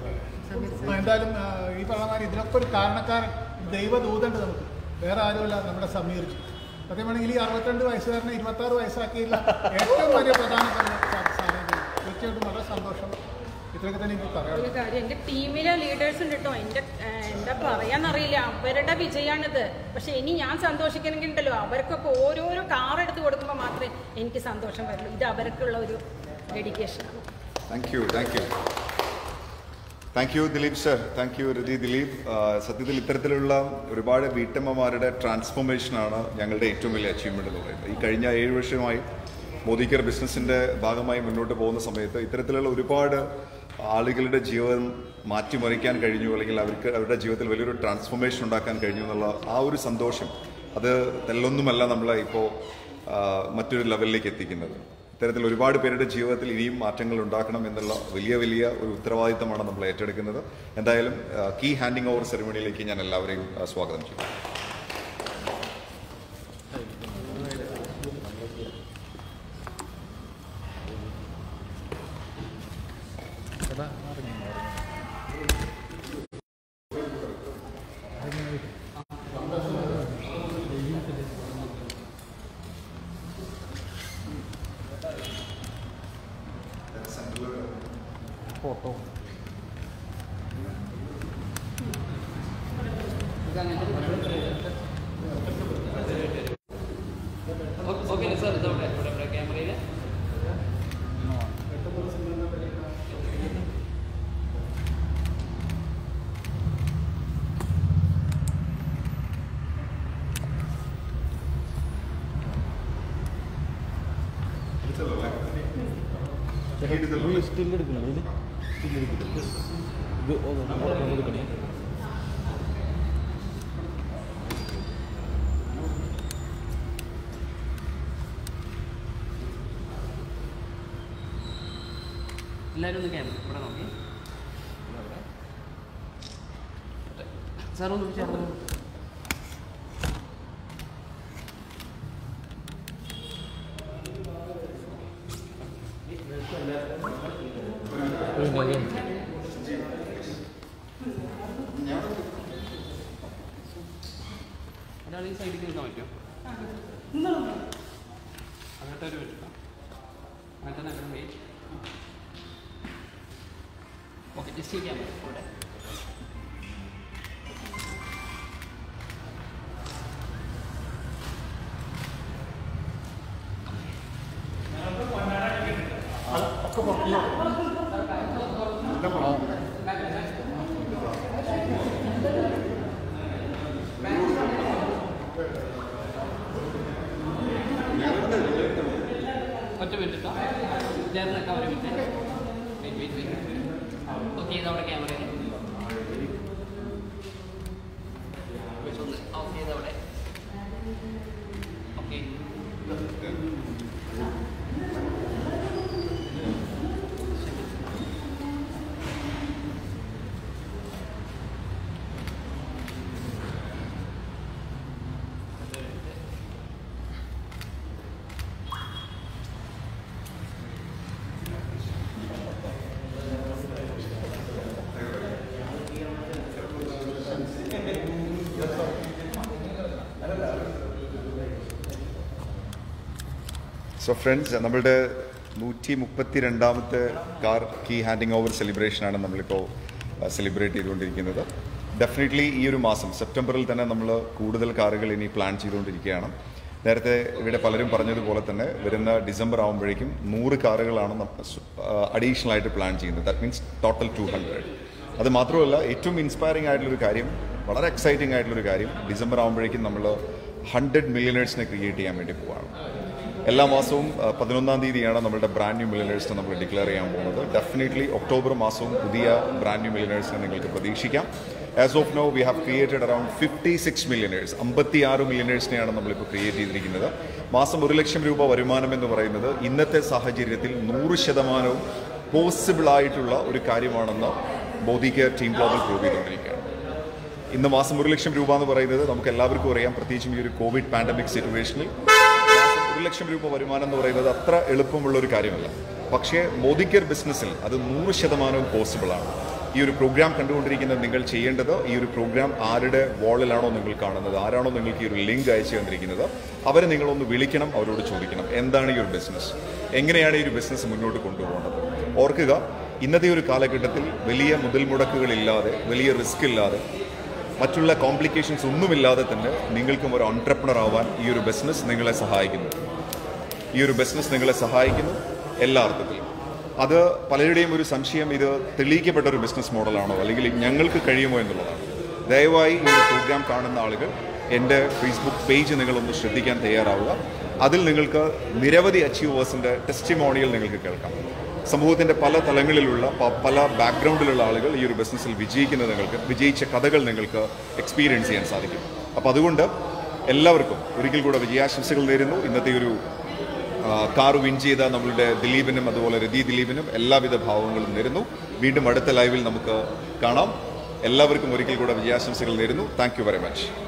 എന്തായാലും ഈ പറഞ്ഞമാതിരി ഇതിനൊക്കെ ഒരു കാരണക്കാരൻ ദൈവദൂതുണ്ട് നമുക്ക്, വേറെ ആരുമല്ല, നമ്മുടെ സമീർ. സത്യമാണെങ്കിൽ ഈ 62 വയസ്സുകാരനെ 26 വയസ്സാക്കിയില്ല ഏറ്റവും വലിയ പ്രധാനപ്പെട്ട സാധനം. തീർച്ചയായിട്ടും വളരെ സന്തോഷം. ഇത്രയൊക്കെ തന്നെ എനിക്ക് പറയാം. ഒരു കാര്യം, എൻ്റെ ടീമിലെ ലീഡേഴ്സ് ഉണ്ട് കേട്ടോ, എന്താ പറയാന്നറിയില്ല, അവരുടെ വിജയമാണിത്. പക്ഷെ ഇനി ഞാൻ സന്തോഷിക്കണമെങ്കിൽ ഉണ്ടല്ലോ, അവർക്കൊക്കെ ഓരോരോ കാർ എടുത്ത് കൊടുക്കുമ്പോൾ മാത്രമേ എനിക്ക് സന്തോഷം വരുള്ളൂ. ഇത് അവർക്കുള്ള ഒരു ഡെഡിക്കേഷനാണ്. Thank you Dileep sir, thank you Rathi Dileep. സത്യത്തിൽ ഇത്തരത്തിലുള്ള ഒരുപാട് വീട്ടമ്മമാരുടെ ട്രാൻസ്ഫോർമേഷനാണ് ഞങ്ങളുടെ ഏറ്റവും വലിയ അച്ചീവ്മെൻ്റ് എന്ന് പറയുന്നത്. ഈ കഴിഞ്ഞ 7 വർഷമായി മോദി കെയർ ബിസിനസ്സിൻ്റെ ഭാഗമായി മുന്നോട്ട് പോകുന്ന സമയത്ത് ഇത്തരത്തിലുള്ള ഒരുപാട് ആളുകളുടെ ജീവിതം മാറ്റിമറിക്കാൻ കഴിഞ്ഞു, അല്ലെങ്കിൽ അവരുടെ ജീവിതത്തിൽ വലിയൊരു ട്രാൻസ്ഫോർമേഷൻ ഉണ്ടാക്കാൻ കഴിഞ്ഞു എന്നുള്ള ആ ഒരു സന്തോഷം, അത് തെല്ലൊന്നുമല്ല നമ്മളെ ഇപ്പോൾ മറ്റൊരു ലെവലിലേക്ക് എത്തിക്കുന്നത്. ഇത്തരത്തിൽ ഒരുപാട് പേരുടെ ജീവിതത്തിൽ ഇനിയും മാറ്റങ്ങൾ ഉണ്ടാക്കണം എന്നുള്ള വലിയ ഒരു ഉത്തരവാദിത്തമാണ് നമ്മൾ ഏറ്റെടുക്കുന്നത്. എന്തായാലും കീ ഹാൻഡിംഗ് ഓവർ സെറിമണിയിലേക്ക് ഞാൻ എല്ലാവരെയും സ്വാഗതം ചെയ്യും. ഫോട്ടോ ഓക്കെ സാർ, ഇതവിടെ ക്യാമറയിൽ സ്റ്റില്ലെടുക്കണം, സ്റ്റില്ലെടുക്കണം, ഇത് എടുക്കണേ. എല്ലാവരും ഒന്ന് ക്യാമറ ഇവിടെ നോക്കി സാർ, ഒന്ന് ചേർന്ന് ഒരാൾ ഈ സൈഡിലേക്ക് നിൽക്കാൻ പറ്റുമോ? അങ്ങോട്ട് ഒരു പറ്റില്ല, അങ്ങനെ തന്നെ അങ്ങനെ വെയിറ്റ്. ഓക്കെ, ജസ്റ്റ് ചെയ്യാൻ പറ്റും ഇവിടെ. ഒറ്റ മിനിറ്റ് കേട്ടോ, ചേർന്നൊക്കെ ഒരു മിനിറ്റ്. വെയിറ്റ്. ഓക്കെ, ഇതവിടെ ക്യാമറയിൽ ഓഫ് ചെയ്തവിടെ. ഓക്കെ, സോ ഫ്രണ്ട്സ്, നമ്മളുടെ 132ാമത്തെ കാർ കീ ഹാൻഡിംഗ് ഓവർ സെലിബ്രേഷനാണ് നമ്മളിപ്പോൾ സെലിബ്രേറ്റ് ചെയ്തുകൊണ്ടിരിക്കുന്നത്. ഡെഫിനറ്റ്ലി ഈ ഒരു മാസം സെപ്റ്റംബറിൽ തന്നെ നമ്മൾ കൂടുതൽ കാറുകൾ ഇനി പ്ലാൻ ചെയ്തുകൊണ്ടിരിക്കുകയാണ്. നേരത്തെ ഇവിടെ പലരും പറഞ്ഞതുപോലെ തന്നെ വരുന്ന ഡിസംബർ ആകുമ്പോഴേക്കും 100 കാറുകളാണ് അഡീഷണൽ ആയിട്ട് പ്ലാൻ ചെയ്യുന്നത്. That means total 200. അത് മാത്രമല്ല, ഏറ്റവും ഇൻസ്പയറിംഗ് ആയിട്ടുള്ളൊരു കാര്യം, വളരെ എക്സൈറ്റിംഗ് ആയിട്ടുള്ളൊരു കാര്യം, ഡിസംബർ ആകുമ്പോഴേക്കും നമ്മൾ 100 മില്യണേഴ്സിനെ ക്രിയേറ്റ് ചെയ്യാൻ വേണ്ടി പോവുകയാണ്. എല്ലാ മാസവും 11-ാം തീയതിയാണ് നമ്മുടെ ബ്രാൻഡ് ന്യൂ മില്യണേഴ്സിനെ നമ്മൾ ഡിക്ലെയർ ചെയ്യാൻ പോകുന്നത്. ഡെഫിനറ്റ്ലി ഒക്ടോബർ മാസവും പുതിയ ബ്രാൻഡ് ന്യൂ മില്യണേഴ്സിനെ നിങ്ങൾക്ക് പ്രതീക്ഷിക്കാം. As of now we have created around 56 millionaires. 56 മില്യണേഴ്സിനെയാണ് നമ്മളിപ്പോൾ ക്രിയേറ്റ് ചെയ്തിരിക്കുന്നത്. മാസം 1 ലക്ഷം രൂപ വരുമാനം എന്ന് പറയുന്നത് ഇന്നത്തെ സാഹചര്യത്തിൽ 100% പോസിബിളായിട്ടുള്ള ഒരു കാര്യമാണെന്ന് Modi care team global prove ചെയ്തുകൊണ്ടിരിക്കുകയാണ്. ഇന്ന് മാസം 1 ലക്ഷം രൂപ എന്ന് പറയുന്നത് നമുക്ക് എല്ലാവർക്കും അറിയാം, പ്രത്യേകിച്ചും ഈ ഒരു കോവിഡ് പാൻഡമിക് സിറ്റുവേഷനിൽ 1 ലക്ഷം രൂപ വരുമാനം എന്ന് പറയുന്നത് അത്ര എളുപ്പമുള്ള ഒരു കാര്യമല്ല. പക്ഷേ മോദി കെയർ ബിസിനസ്സിൽ അത് 100% പോസിബിളാണ്. ഈ ഒരു പ്രോഗ്രാം കണ്ടുകൊണ്ടിരിക്കുന്ന നിങ്ങൾ ചെയ്യേണ്ടത്, ഈ ഒരു പ്രോഗ്രാം ആരുടെ വാളിലാണോ നിങ്ങൾ കാണുന്നത്, ആരാണോ നിങ്ങൾക്ക് ഈ ഒരു ലിങ്ക് അയച്ചു തന്നിരിക്കുന്നത്, അവരെ നിങ്ങളൊന്ന് വിളിക്കണം, അവരോട് ചോദിക്കണം എന്താണ് ഈ ഒരു ബിസിനസ്, എങ്ങനെയാണ് ഈ ഒരു ബിസിനസ് മുന്നോട്ട് കൊണ്ടുപോകേണ്ടത്. ഓർക്കുക, ഇന്നത്തെ ഒരു കാലഘട്ടത്തിൽ വലിയ മുതൽ മുടക്കുകളില്ലാതെ, വലിയ റിസ്ക് ഇല്ലാതെ, മറ്റുള്ള കോംപ്ലിക്കേഷൻസ് ഒന്നുമില്ലാതെ തന്നെ നിങ്ങൾക്കും ഒരു ഓൺട്രപ്രണർ ആവാൻ ഈ ഒരു ബിസിനസ് നിങ്ങളെ സഹായിക്കുന്നു. ഈ ഒരു ബിസിനസ് നിങ്ങളെ സഹായിക്കുന്നു എല്ലാ അർത്ഥത്തിലും. അത് പലരുടെയും ഒരു സംശയം, ഇത് തെളിയിക്കപ്പെട്ട ഒരു ബിസിനസ് മോഡലാണോ അല്ലെങ്കിൽ ഞങ്ങൾക്ക് കഴിയുമോ എന്നുള്ളതാണ്. ദയവായി ഈ ഒരു പ്രോഗ്രാം കാണുന്ന ആളുകൾ എൻ്റെ ഫേസ്ബുക്ക് പേജ് നിങ്ങളൊന്ന് ശ്രദ്ധിക്കാൻ തയ്യാറാവുക. അതിൽ നിങ്ങൾക്ക് നിരവധി അച്ചീവേഴ്സിൻ്റെ ടെസ്റ്റിമോണിയൽ നിങ്ങൾക്ക് കേൾക്കാം. സമൂഹത്തിൻ്റെ പല തലങ്ങളിലുള്ള പല ബാക്ക്ഗ്രൗണ്ടിലുള്ള ആളുകൾ ഈ ഒരു ബിസിനസ്സിൽ വിജയിച്ച കഥകൾ നിങ്ങൾക്ക് എക്സ്പീരിയൻസ് ചെയ്യാൻ സാധിക്കും. അപ്പോൾ അതുകൊണ്ട് എല്ലാവർക്കും ഒരിക്കൽ കൂടെ വിജയാശംസകൾ നേരുന്നു. ഇന്നത്തെ ഒരു കാർ വിൻ ചെയ്ത നമ്മളുടെ ദിലീപിനും അതുപോലെ രതി ദിലീപിനും എല്ലാവിധ ഭാവങ്ങളും നേരുന്നു. വീണ്ടും അടുത്ത ലൈവിൽ നമുക്ക് കാണാം. എല്ലാവർക്കും ഒരിക്കൽ കൂടെ വിജയാശംസകൾ നേരുന്നു. Thank you very much.